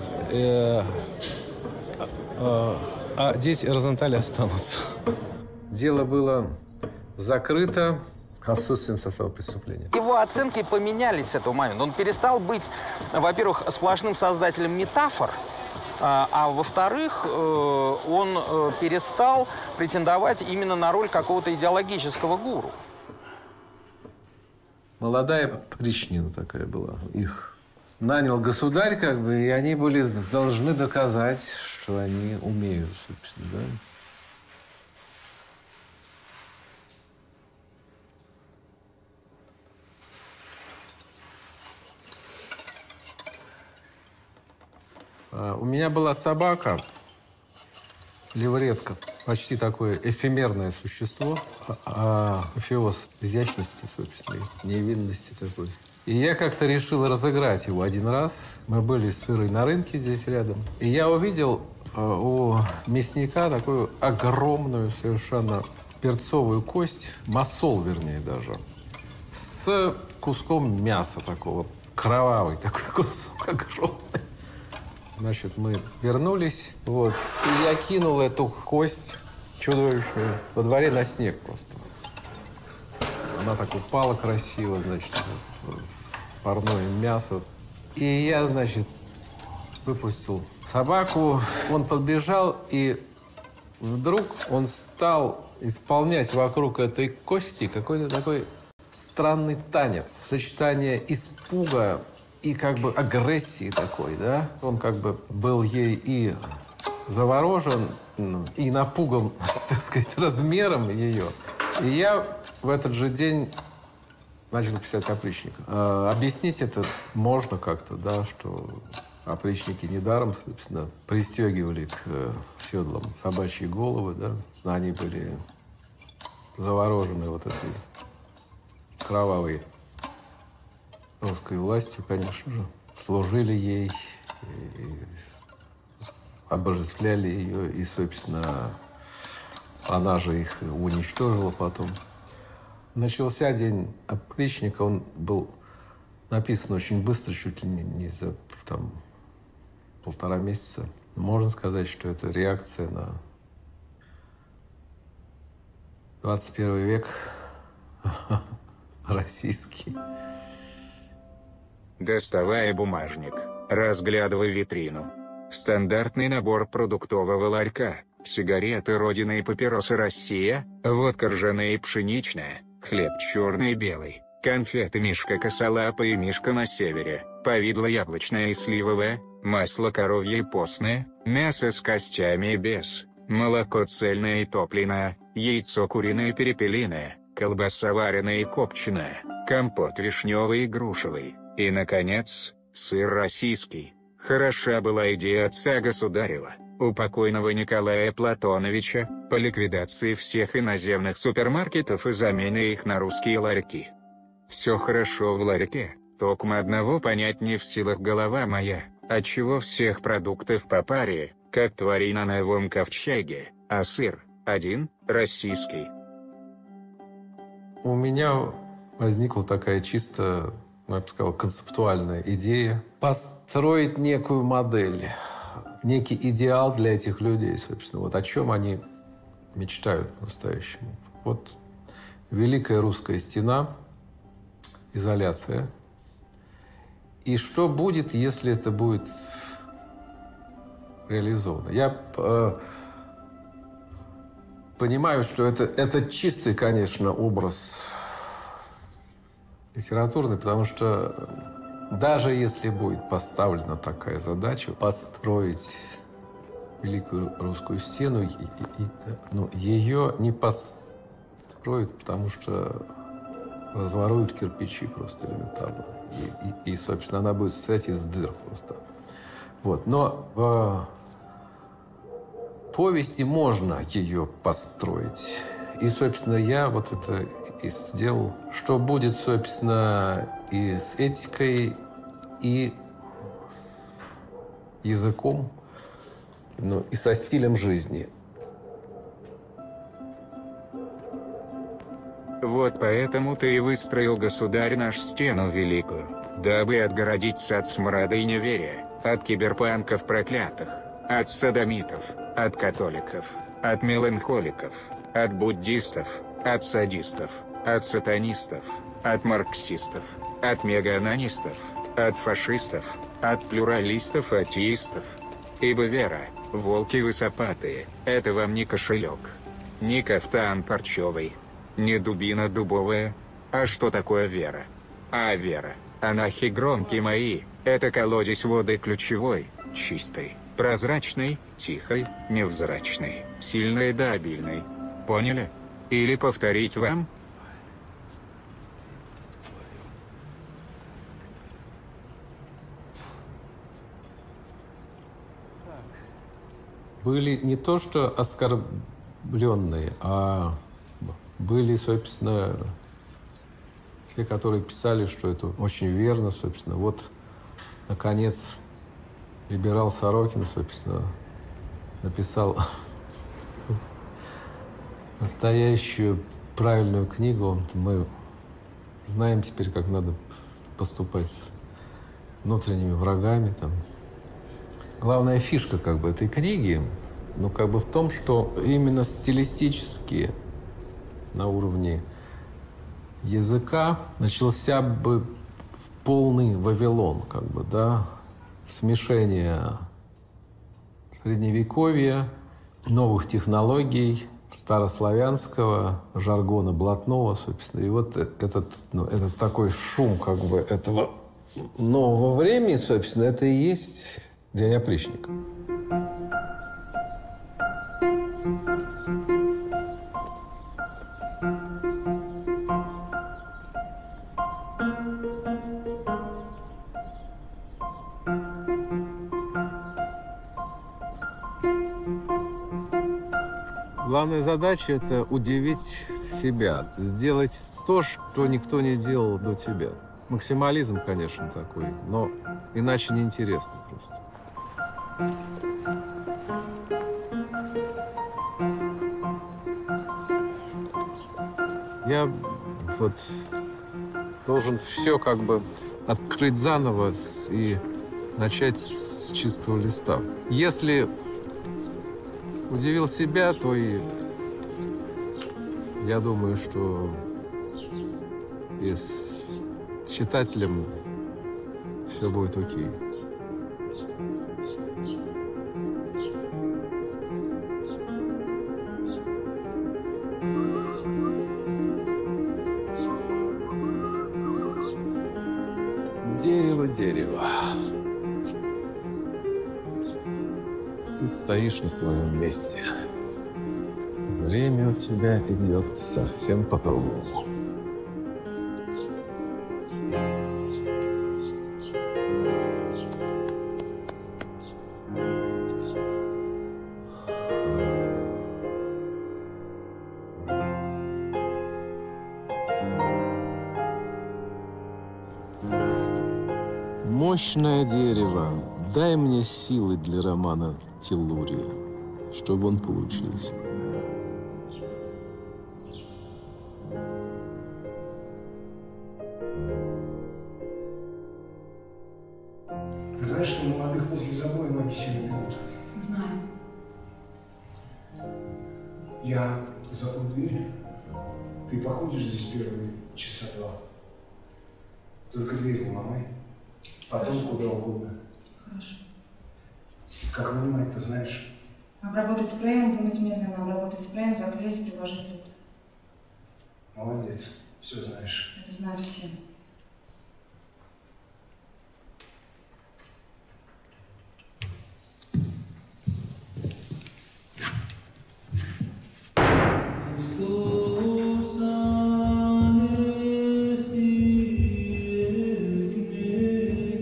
а дети Розентали останутся. Дело было закрыто отсутствием состава преступления. Его оценки поменялись с этого момента. Он перестал быть, во-первых, сплошным создателем метафор, а во-вторых, он перестал претендовать именно на роль какого-то идеологического гуру. Молодая опричнина такая была. Их нанял государь, как бы, и они были должны доказать, что они умеют, собственно, да. У меня была собака, левретка, почти такое эфемерное существо, офиоз изящности, собственно, невинности такой. И я как-то решил разыграть его один раз. Мы были с Ирой на рынке здесь рядом. И я увидел у мясника такую огромную совершенно перцовую кость, масол, вернее, даже, с куском мяса такого, кровавый такой кусок огромный. Значит, мы вернулись, вот, и я кинул эту кость чудовищную во дворе на снег просто. Она так упала красиво, значит, парное мясо. И я, значит, выпустил собаку, он подбежал, и вдруг он стал исполнять вокруг этой кости какой-то такой странный танец, сочетание испуга и как бы агрессии такой, да? Он как бы был ей и заворожен, и напуган, так сказать, размером ее. И я в этот же день начал писать опричников. Объяснить это можно как-то, да, что опричники недаром, собственно, пристегивали к седлам собачьи головы, да? Они были заворожены вот этой кровавой русской властью, конечно же, служили ей, обожествляли ее, и, собственно, она же их уничтожила потом. Начался день опричника, он был написан очень быстро, чуть ли не за там, 1,5 месяца. Можно сказать, что это реакция на 21 век российский. Доставая бумажник, разглядывая витрину. Стандартный набор продуктового ларька. Сигареты «Родина» и папиросы «Россия», водка ржаная и пшеничная, хлеб черный и белый, конфеты «Мишка косолапа» и «Мишка на севере», повидло яблочное и сливовое, масло коровье и постное, мясо с костями и без, молоко цельное и топленое, яйцо куриное и перепелиное, колбаса вареная и копченая, компот вишневый и грушевый. И, наконец, сыр российский. Хороша была идея отца государева, у покойного Николая Платоновича, по ликвидации всех иноземных супермаркетов и замене их на русские ларьки. Все хорошо в ларьке, токмо одного понять не в силах голова моя, отчего всех продуктов по паре, как твари на новом ковчеге, а сыр один, российский. У меня возникла такая чисто, я бы сказал, концептуальная идея построить некую модель, некий идеал для этих людей, собственно. Вот о чем они мечтают по-настоящему. Вот Великая Русская Стена, изоляция. И что будет, если это будет реализовано? Я понимаю, что это чистый, конечно, образ литературный, потому что даже если будет поставлена такая задача построить Великую Русскую Стену, ее не построят, потому что разворуют кирпичи просто элементарно. И, собственно, она будет состоять из дыр просто. Вот. Но повести можно ее построить. И, собственно, я вот это и сделал. Что будет, собственно, и с этикой, и с языком, ну, и со стилем жизни. Вот поэтому ты и выстроил, государь, наш стену великую, дабы отгородиться от смрада и неверия, от киберпанков проклятых, от содомитов, от католиков, от меланхоликов, от буддистов, от садистов, от сатанистов, от марксистов, от мегаанонистов, от фашистов, от плюралистов, атеистов. Ибо вера, волки высопатые, это вам не кошелек, не кафтан парчевый, не дубина дубовая. А что такое вера? А вера, анахи громкие мои, это колодец воды ключевой, чистой, прозрачной, тихой, невзрачной, сильной да обильной. Поняли? Или повторить вам? Были не то что оскорбленные, а были, собственно, те, которые писали, что это очень верно, собственно. Вот, наконец, либерал Сорокин, собственно, написал настоящую правильную книгу. Мы знаем теперь, как надо поступать с внутренними врагами. Там. Главная фишка как бы этой книги, ну, как бы в том, что именно стилистически на уровне языка начался бы полный Вавилон, как бы, да, смешение средневековья, новых технологий, старославянского, жаргона блатного, собственно. И вот этот такой шум, как бы, этого нового времени, собственно, это и есть День опричника. Главная задача – это удивить себя, сделать то, что никто не делал до тебя. Максимализм, конечно, такой, но иначе неинтересно просто. Я вот должен все как бы открыть заново и начать с чистого листа. Если удивил себя, то и я думаю, что и с читателем все будет окей. Дерево. Ты стоишь на своем месте. Время у тебя идет совсем по-другому. Мощное дерево, дай мне силы для романа Теллурия, чтобы он получился. Ты знаешь, что молодых после забоя ноги сильно бьют? Знаю. Я запру дверь, ты походишь здесь первые часа два. Только дверь не ломай. Потом хорошо. Куда угодно. Хорошо. Как вынимать, ты знаешь? Обработать спреем, вымыть медленно, обработать спреем, заклеить, приложить лед. Молодец, все знаешь. Это знают все.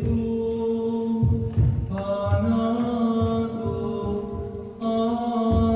Oh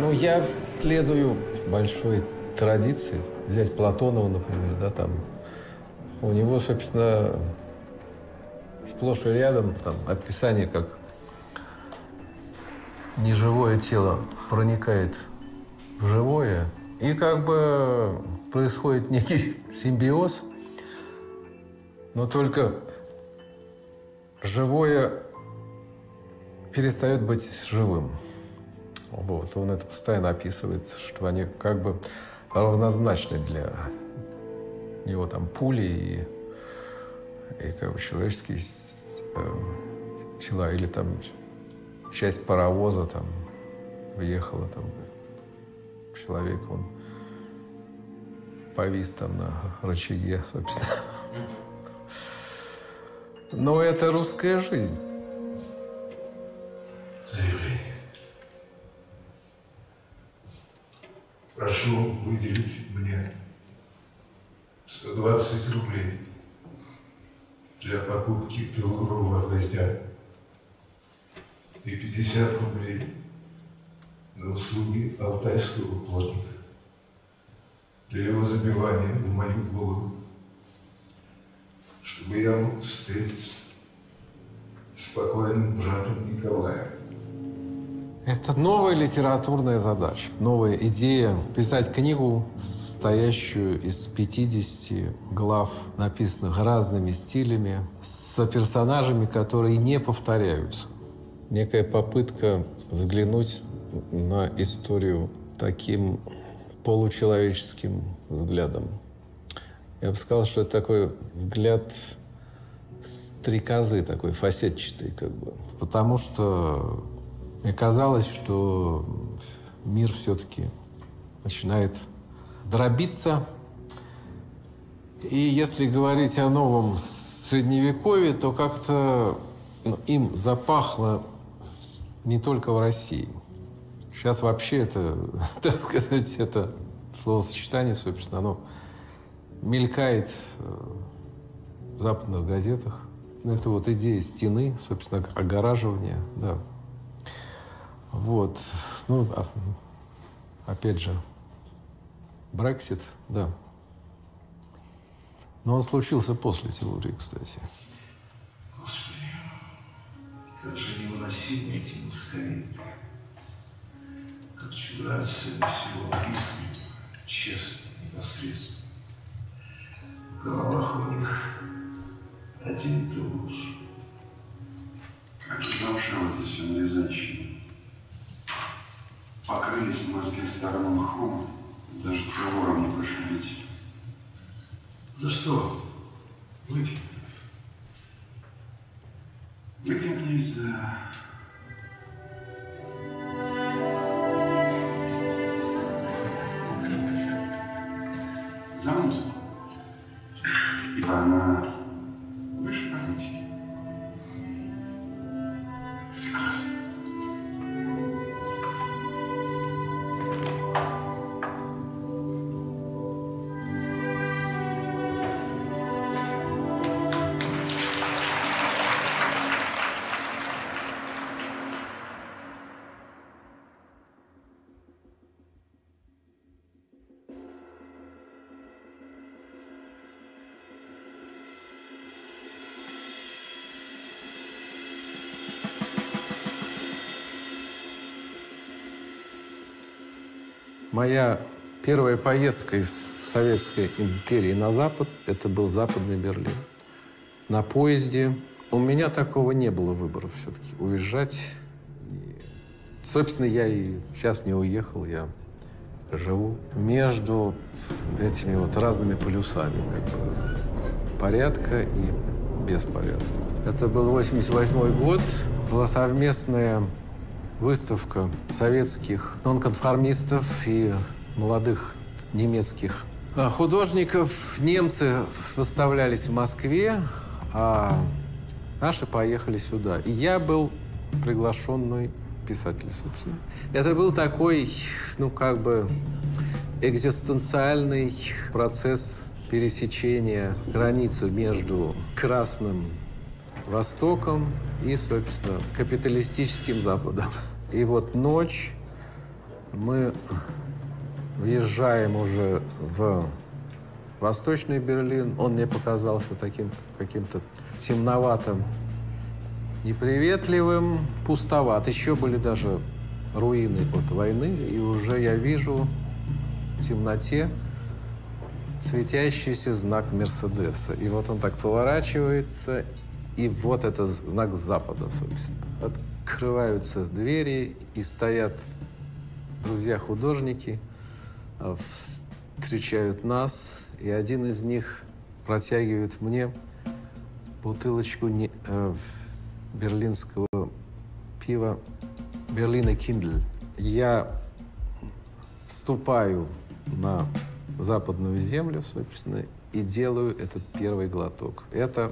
Ну, я следую большой традиции. Взять Платонова, например, да, там. У него, собственно, сплошь и рядом там описание, как неживое тело проникает в живое, и как бы происходит некий симбиоз, но только живое перестает быть живым. Вот. Он это постоянно описывает, что они как бы равнозначны для него, там, пули и как бы человеческие тела, или там часть паровоза там въехала, там человек, он повис там на рычаге, собственно. Но это русская жизнь. Заявление. Прошу выделить мне 120 рублей для покупки белорусского гвоздя и 50 рублей на услуги алтайского плотника для его забивания в мою голову, чтобы я мог встретиться с покойным братом Николаем. Это новая литературная задача, новая идея писать книгу, состоящую из 50 глав, написанных разными стилями, с персонажами, которые не повторяются. Некая попытка взглянуть на историю таким получеловеческим взглядом. Я бы сказал, что это такой взгляд стрекозы, такой фасетчатый, как бы. Потому что мне казалось, что мир все-таки начинает дробиться. И если говорить о новом Средневековье, то как-то им запахло не только в России. Сейчас вообще это, так сказать, это словосочетание, собственно, оно мелькает в западных газетах. Это вот идея стены, собственно, огораживания, да. Вот. Ну, опять же, Брексит, да. Но он случился после Телурии, кстати. Господи, как же невыносимы эти московиты. Как чудятся всего искреннего, честного, непосредственно. В головах у них один-то ложь. Как же замшело здесь все нарезанщина. Покрылись мозги старым мхом, даже травором не пошевелить. За что? Выпьем. Выпьем нельзя. За музыку. Ибо она выше политики. Прекрасно. Моя первая поездка из Советской империи на Запад – это был Западный Берлин. На поезде. У меня такого не было выбора все-таки. Уезжать. Собственно, я и сейчас не уехал. Я живу между этими вот разными полюсами. Как бы порядка и беспорядка. Это был 88 год. Была совместная выставка советских нонконформистов и молодых немецких художников. Немцы выставлялись в Москве, а наши поехали сюда. И я был приглашенный писатель, собственно. Это был такой, ну, как бы экзистенциальный процесс пересечения границы между Красным Востоком и, собственно, капиталистическим Западом. И вот ночь Мы въезжаем уже в Восточный Берлин. Он мне показался таким каким-то темноватым, неприветливым, пустоват. Еще были даже руины от войны, и уже я вижу в темноте светящийся знак Мерседеса. И вот он так поворачивается, и вот это знак Запада, собственно. Открываются двери, и стоят друзья-художники, встречают нас, и один из них протягивает мне бутылочку берлинского пива «Берлина Киндель». Я вступаю на западную землю, собственно, и делаю этот первый глоток. Это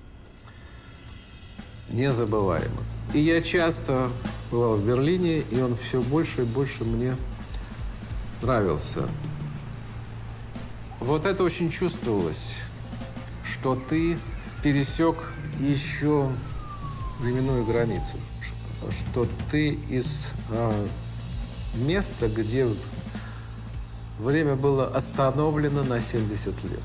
незабываемо. И я часто бывал в Берлине, и он все больше и больше мне нравился. Вот это очень чувствовалось, что ты пересек еще временную границу, что ты из места, где время было остановлено на 70 лет.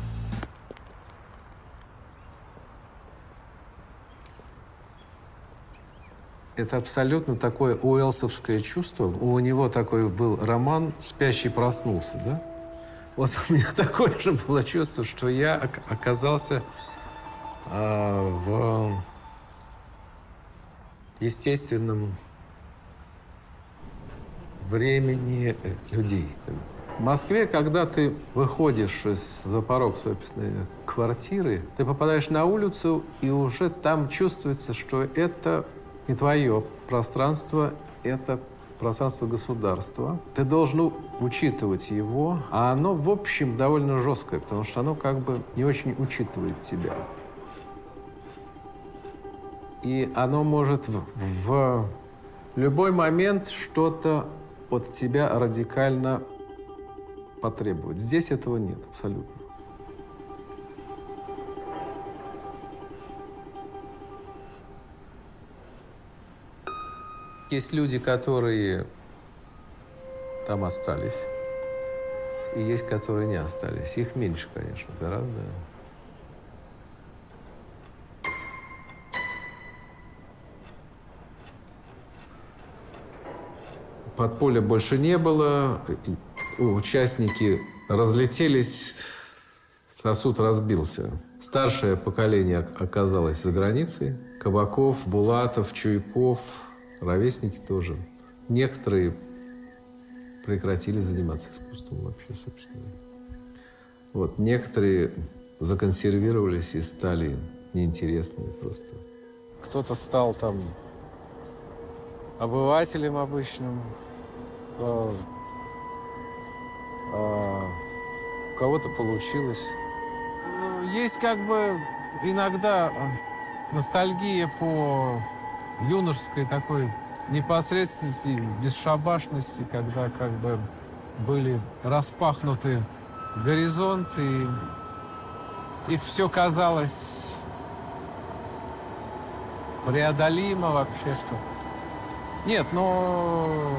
Это абсолютно такое уэллсовское чувство. У него такой был роман «Спящий проснулся», да? Вот у меня такое же было чувство, что я оказался в естественном времени людей. В Москве, когда ты выходишь за порог собственной квартиры, ты попадаешь на улицу, и уже там чувствуется, что это не твое пространство, это пространство государства. Ты должен учитывать его, а оно, в общем, довольно жесткое, потому что оно как бы не очень учитывает тебя. И оно может в любой момент что-то от тебя радикально потребовать. Здесь этого нет абсолютно. Есть люди, которые там остались, и есть, которые не остались. Их меньше, конечно, гораздо. Подполья больше не было, участники разлетелись, сосуд разбился. Старшее поколение оказалось за границей. Кабаков, Булатов, Чуйков, ровесники тоже. Некоторые прекратили заниматься искусством вообще, собственно. Вот. Некоторые законсервировались и стали неинтересными просто. Кто-то стал там обывателем обычным, у кого-то получилось. Ну, есть как бы иногда ностальгия по юношеской такой непосредственности, бесшабашности, когда как бы были распахнуты горизонты, и все казалось преодолимо вообще, что... Нет, но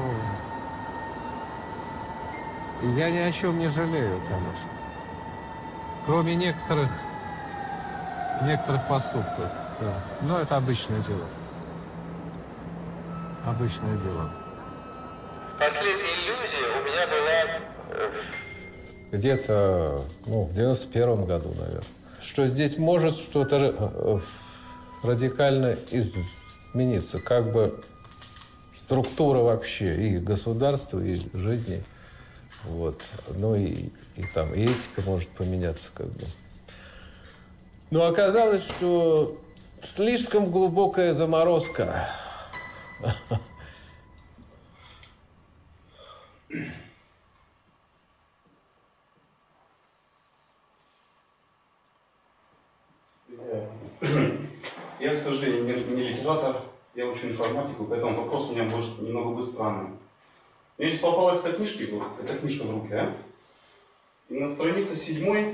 я ни о чем не жалею, конечно. Кроме некоторых поступков. Да. Но это обычное дело. Обычное дело. Последняя иллюзия у меня была... Где-то, в 91-м году, наверное. Что здесь может что-то радикально измениться. Как бы структура вообще и государства, и жизни. Вот. Ну и там и этика может поменяться как бы. Но оказалось, что слишком глубокая заморозка. Я, к сожалению, не литератор, я учу информатику, поэтому вопрос у меня может немного быть странным. Мне сейчас попалась эта книжка в руки, а? И на странице 7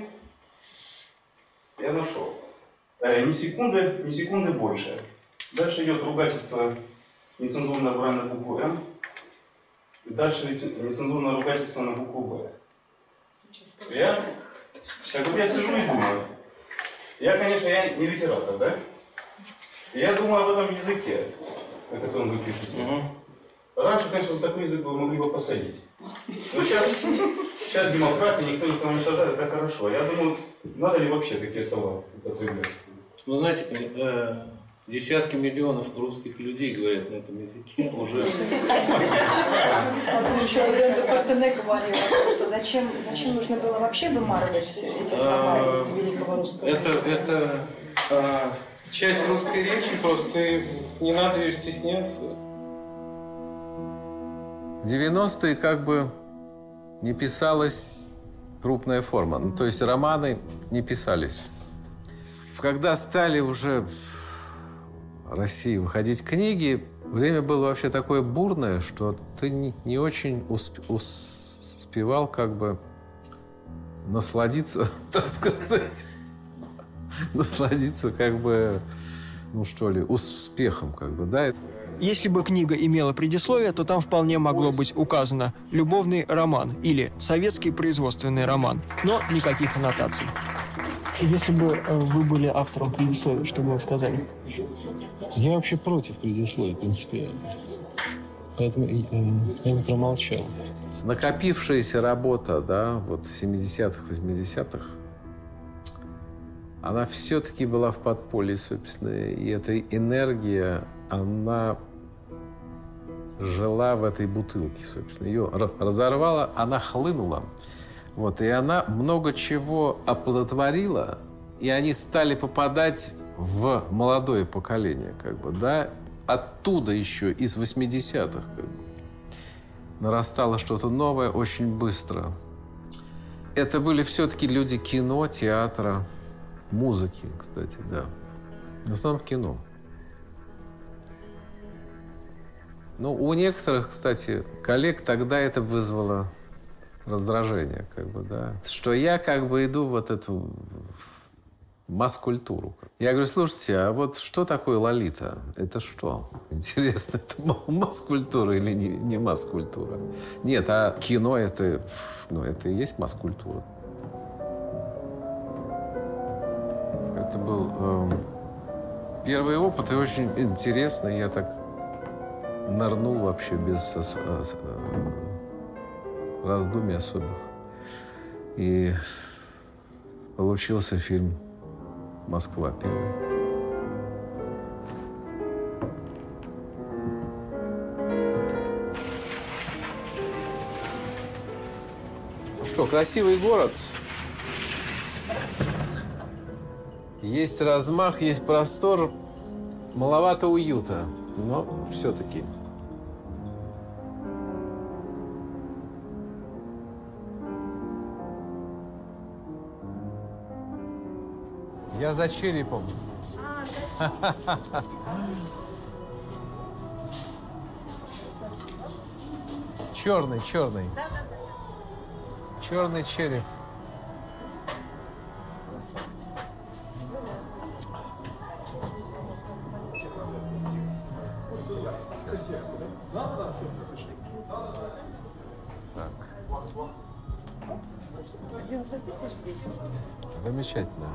я нашел. Ни секунды больше. Дальше идет ругательство, нецензурная буква букву «М». И дальше нецензурное ругательство на букву «Б». Я? Так вот я сижу и думаю. Я, конечно, я не литератор, да? Я думаю об этом языке, о котором вы пишете. Раньше, конечно, за такой язык вы могли бы посадить. Но сейчас демократия, никто никого не сажает, это хорошо. Я думаю, надо ли вообще такие слова употреблять? Вы знаете, десятки миллионов русских людей говорят на этом языке уже. Еще Леонид Кортене говорил о том, что зачем нужно было вообще вымарывать эти слова из великого русского языка. Это часть русской речи, просто не надо ее стесняться. В 90-е как бы не писалась крупная форма. Ну, то есть романы не писались. Когда стали уже в России выходить книги, время было вообще такое бурное, что ты не очень успевал как бы насладиться, так сказать, насладиться как бы, ну что ли, успехом как бы, да. Если бы книга имела предисловие, то там вполне могло быть указано «любовный роман» или «советский производственный роман», но никаких аннотаций. Если бы вы были автором предисловия, что бы вы сказали? Я вообще против предисловия принципиально. Поэтому я бы промолчал. Накопившаяся работа, да, вот 70-х, 80-х, она все-таки была в подполье, собственно, и эта энергия, она жила в этой бутылке, собственно. Ее разорвала, она хлынула. Вот, и она много чего оплодотворила, и они стали попадать в молодое поколение, как бы, да. Оттуда еще, из 80-х, как бы, нарастало что-то новое очень быстро. Это были все-таки люди кино, театра, музыки, кстати, да. В основном кино. Ну, у некоторых, кстати, коллег тогда это вызвало раздражение, как бы, да. Что я как бы иду в вот эту масс-культуру. Я говорю, слушайте, а вот что такое Лолита? Это что? Интересно, это масс-культура или не масс-культура? Нет, а кино это, ну, это и есть масс-культура. Это был первый опыт, и очень интересный. Я так нырнул вообще без раздумий особых. И получился фильм «Москва» первый. Что, красивый город. Есть размах, есть простор, маловато уюта, но все-таки. Я за черепом. Черный, черный. Черный череп. Так. 11 200. Замечательно.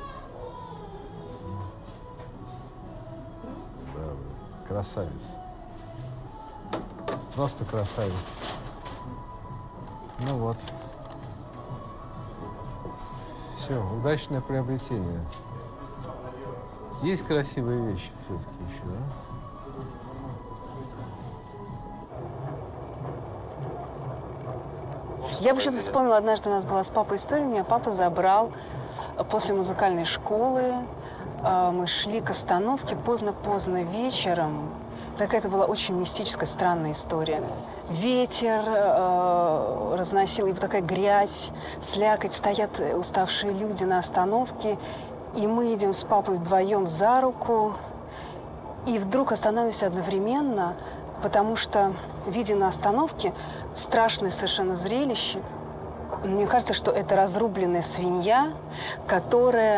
Да, красавец. Просто красавец. Ну вот. Все, удачное приобретение. Есть красивые вещи все-таки еще, да? Я почему-то вспомнила, однажды у нас была с папой история, меня папа забрал после музыкальной школы. Мы шли к остановке поздно-поздно вечером. Такая это была очень мистическая, странная история. Ветер разносил, и вот такая грязь, слякоть, стоят уставшие люди на остановке. И мы идем с папой вдвоем за руку, и вдруг остановимся одновременно, потому что, видя на остановке страшное совершенно зрелище, мне кажется, что это разрубленная свинья,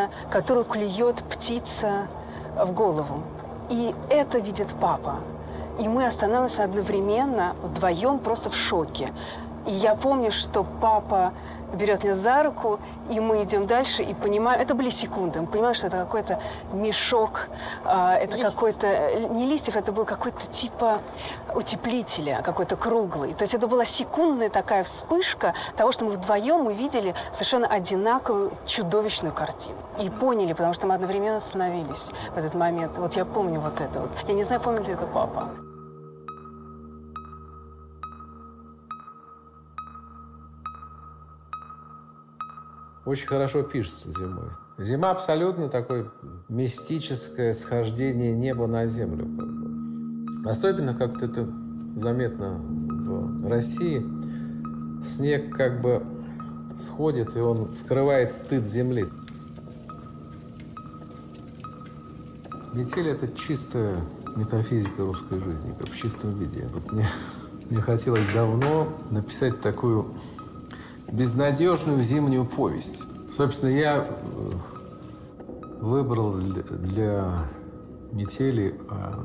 которую клюет птица в голову. И это видит папа. И мы останавливаемся одновременно, вдвоем, просто в шоке. И я помню, что папа берет меня за руку, и мы идем дальше, и понимаем, это были секунды, мы понимаем, что это какой-то мешок, это какой-то, не листьев, это был какой-то типа утеплителя, какой-то круглый. То есть это была секундная такая вспышка того, что мы вдвоем увидели совершенно одинаковую чудовищную картину. И поняли, потому что мы одновременно остановились в этот момент. Вот я помню вот это вот. Я не знаю, помнит ли это папа. Очень хорошо пишется зимой. Зима абсолютно такое мистическое схождение неба на землю. Как бы. Особенно как-то это заметно в России. Снег как бы сходит, и он скрывает стыд земли. Метель – это чистая метафизика русской жизни, как в чистом виде. Вот мне хотелось давно написать такую безнадежную зимнюю повесть. Собственно, я выбрал для метели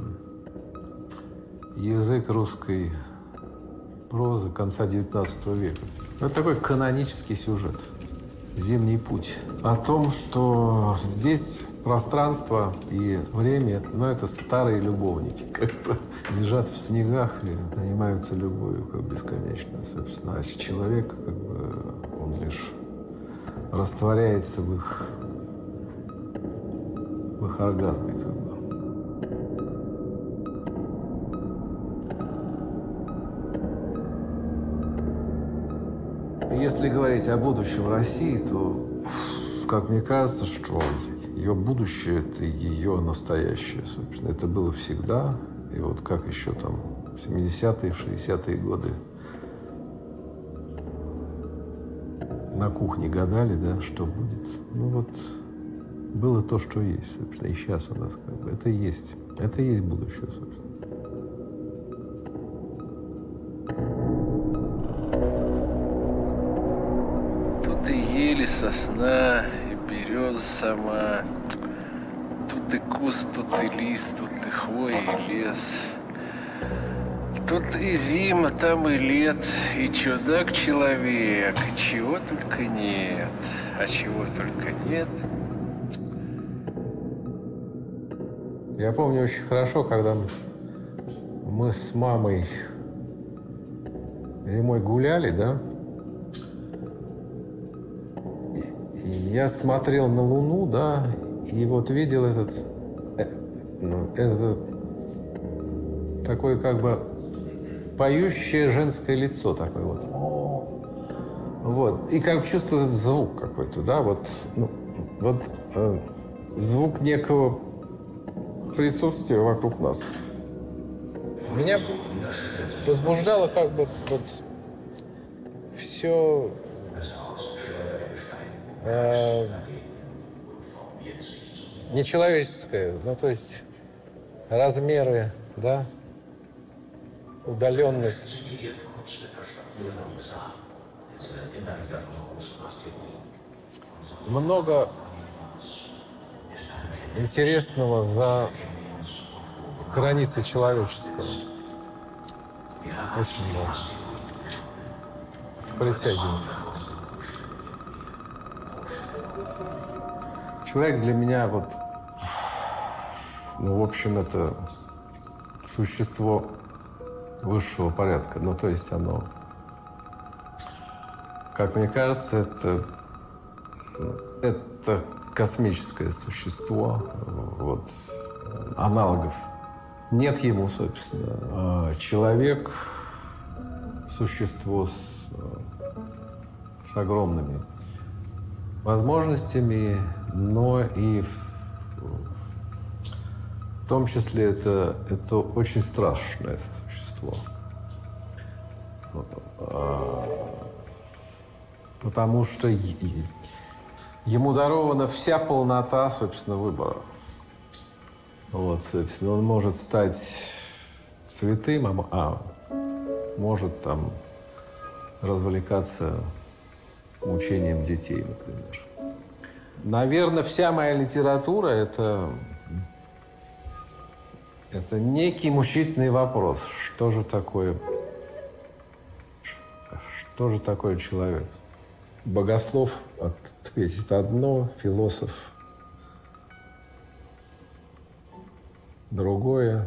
язык русской прозы конца XIX века. Это такой канонический сюжет. «Зимний путь». О том, что здесь пространство и время, это старые любовники, как бы лежат в снегах и занимаются любовью как бесконечно, собственно. А человек, как бы, он лишь растворяется в их оргазме, как бы. Если говорить о будущем России, то, как мне кажется, что ее будущее – это ее настоящее, собственно. Это было всегда. И вот как еще там в 70-е, в 60-е годы на кухне гадали, да, что будет. Ну вот было то, что есть, собственно. И сейчас у нас как бы это и есть будущее, собственно. Тут и ели сосна, и береза сама. Тут и куст, тут и лист, тут и хвоя, и лес. Тут и зима, там и лет, и чудак-человек, и чего только нет, а чего только нет. Я помню очень хорошо, когда мы с мамой зимой гуляли, да, и я смотрел на Луну, да, и вот видел этот такое как бы поющее женское лицо такое вот. Вот. И как чувствовал этот звук какой-то, да, вот, звук некого присутствия вокруг нас. Меня возбуждало как бы вот все нечеловеческое, ну то есть размеры, да, удаленность. Много интересного за границей человеческого. Очень много. Притягивает. Человек для меня вот, в общем, это существо высшего порядка. Ну, то есть оно, как мне кажется, это космическое существо. Вот, аналогов нет ему, собственно. Человек – существо с огромными возможностями, но и в том числе это очень страшное существо. Потому что ему дарована вся полнота, собственно, выбора. Вот, собственно, он может стать святым, может там развлекаться мучением детей, например. Наверное, вся моя литература – это Это некий мучительный вопрос. Что же такое человек? Богослов ответит одно, философ другое.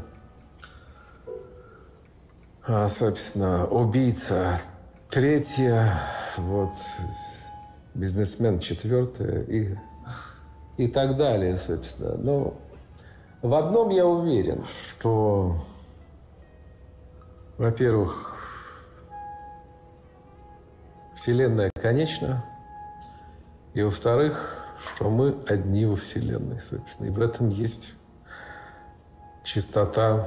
А, собственно, убийца третье, вот, бизнесмен четвертое и так далее, собственно. Но в одном я уверен, что, во-первых, Вселенная конечна, и, во-вторых, что мы одни во Вселенной, собственно. И в этом есть чистота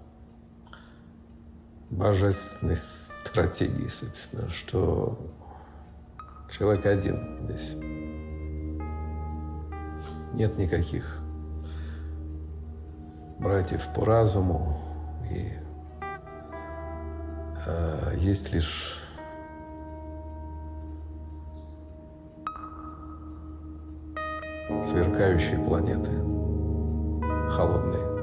божественной стратегии, собственно, что человек один здесь. Нет никаких братьев по разуму, и есть лишь сверкающие планеты, холодные.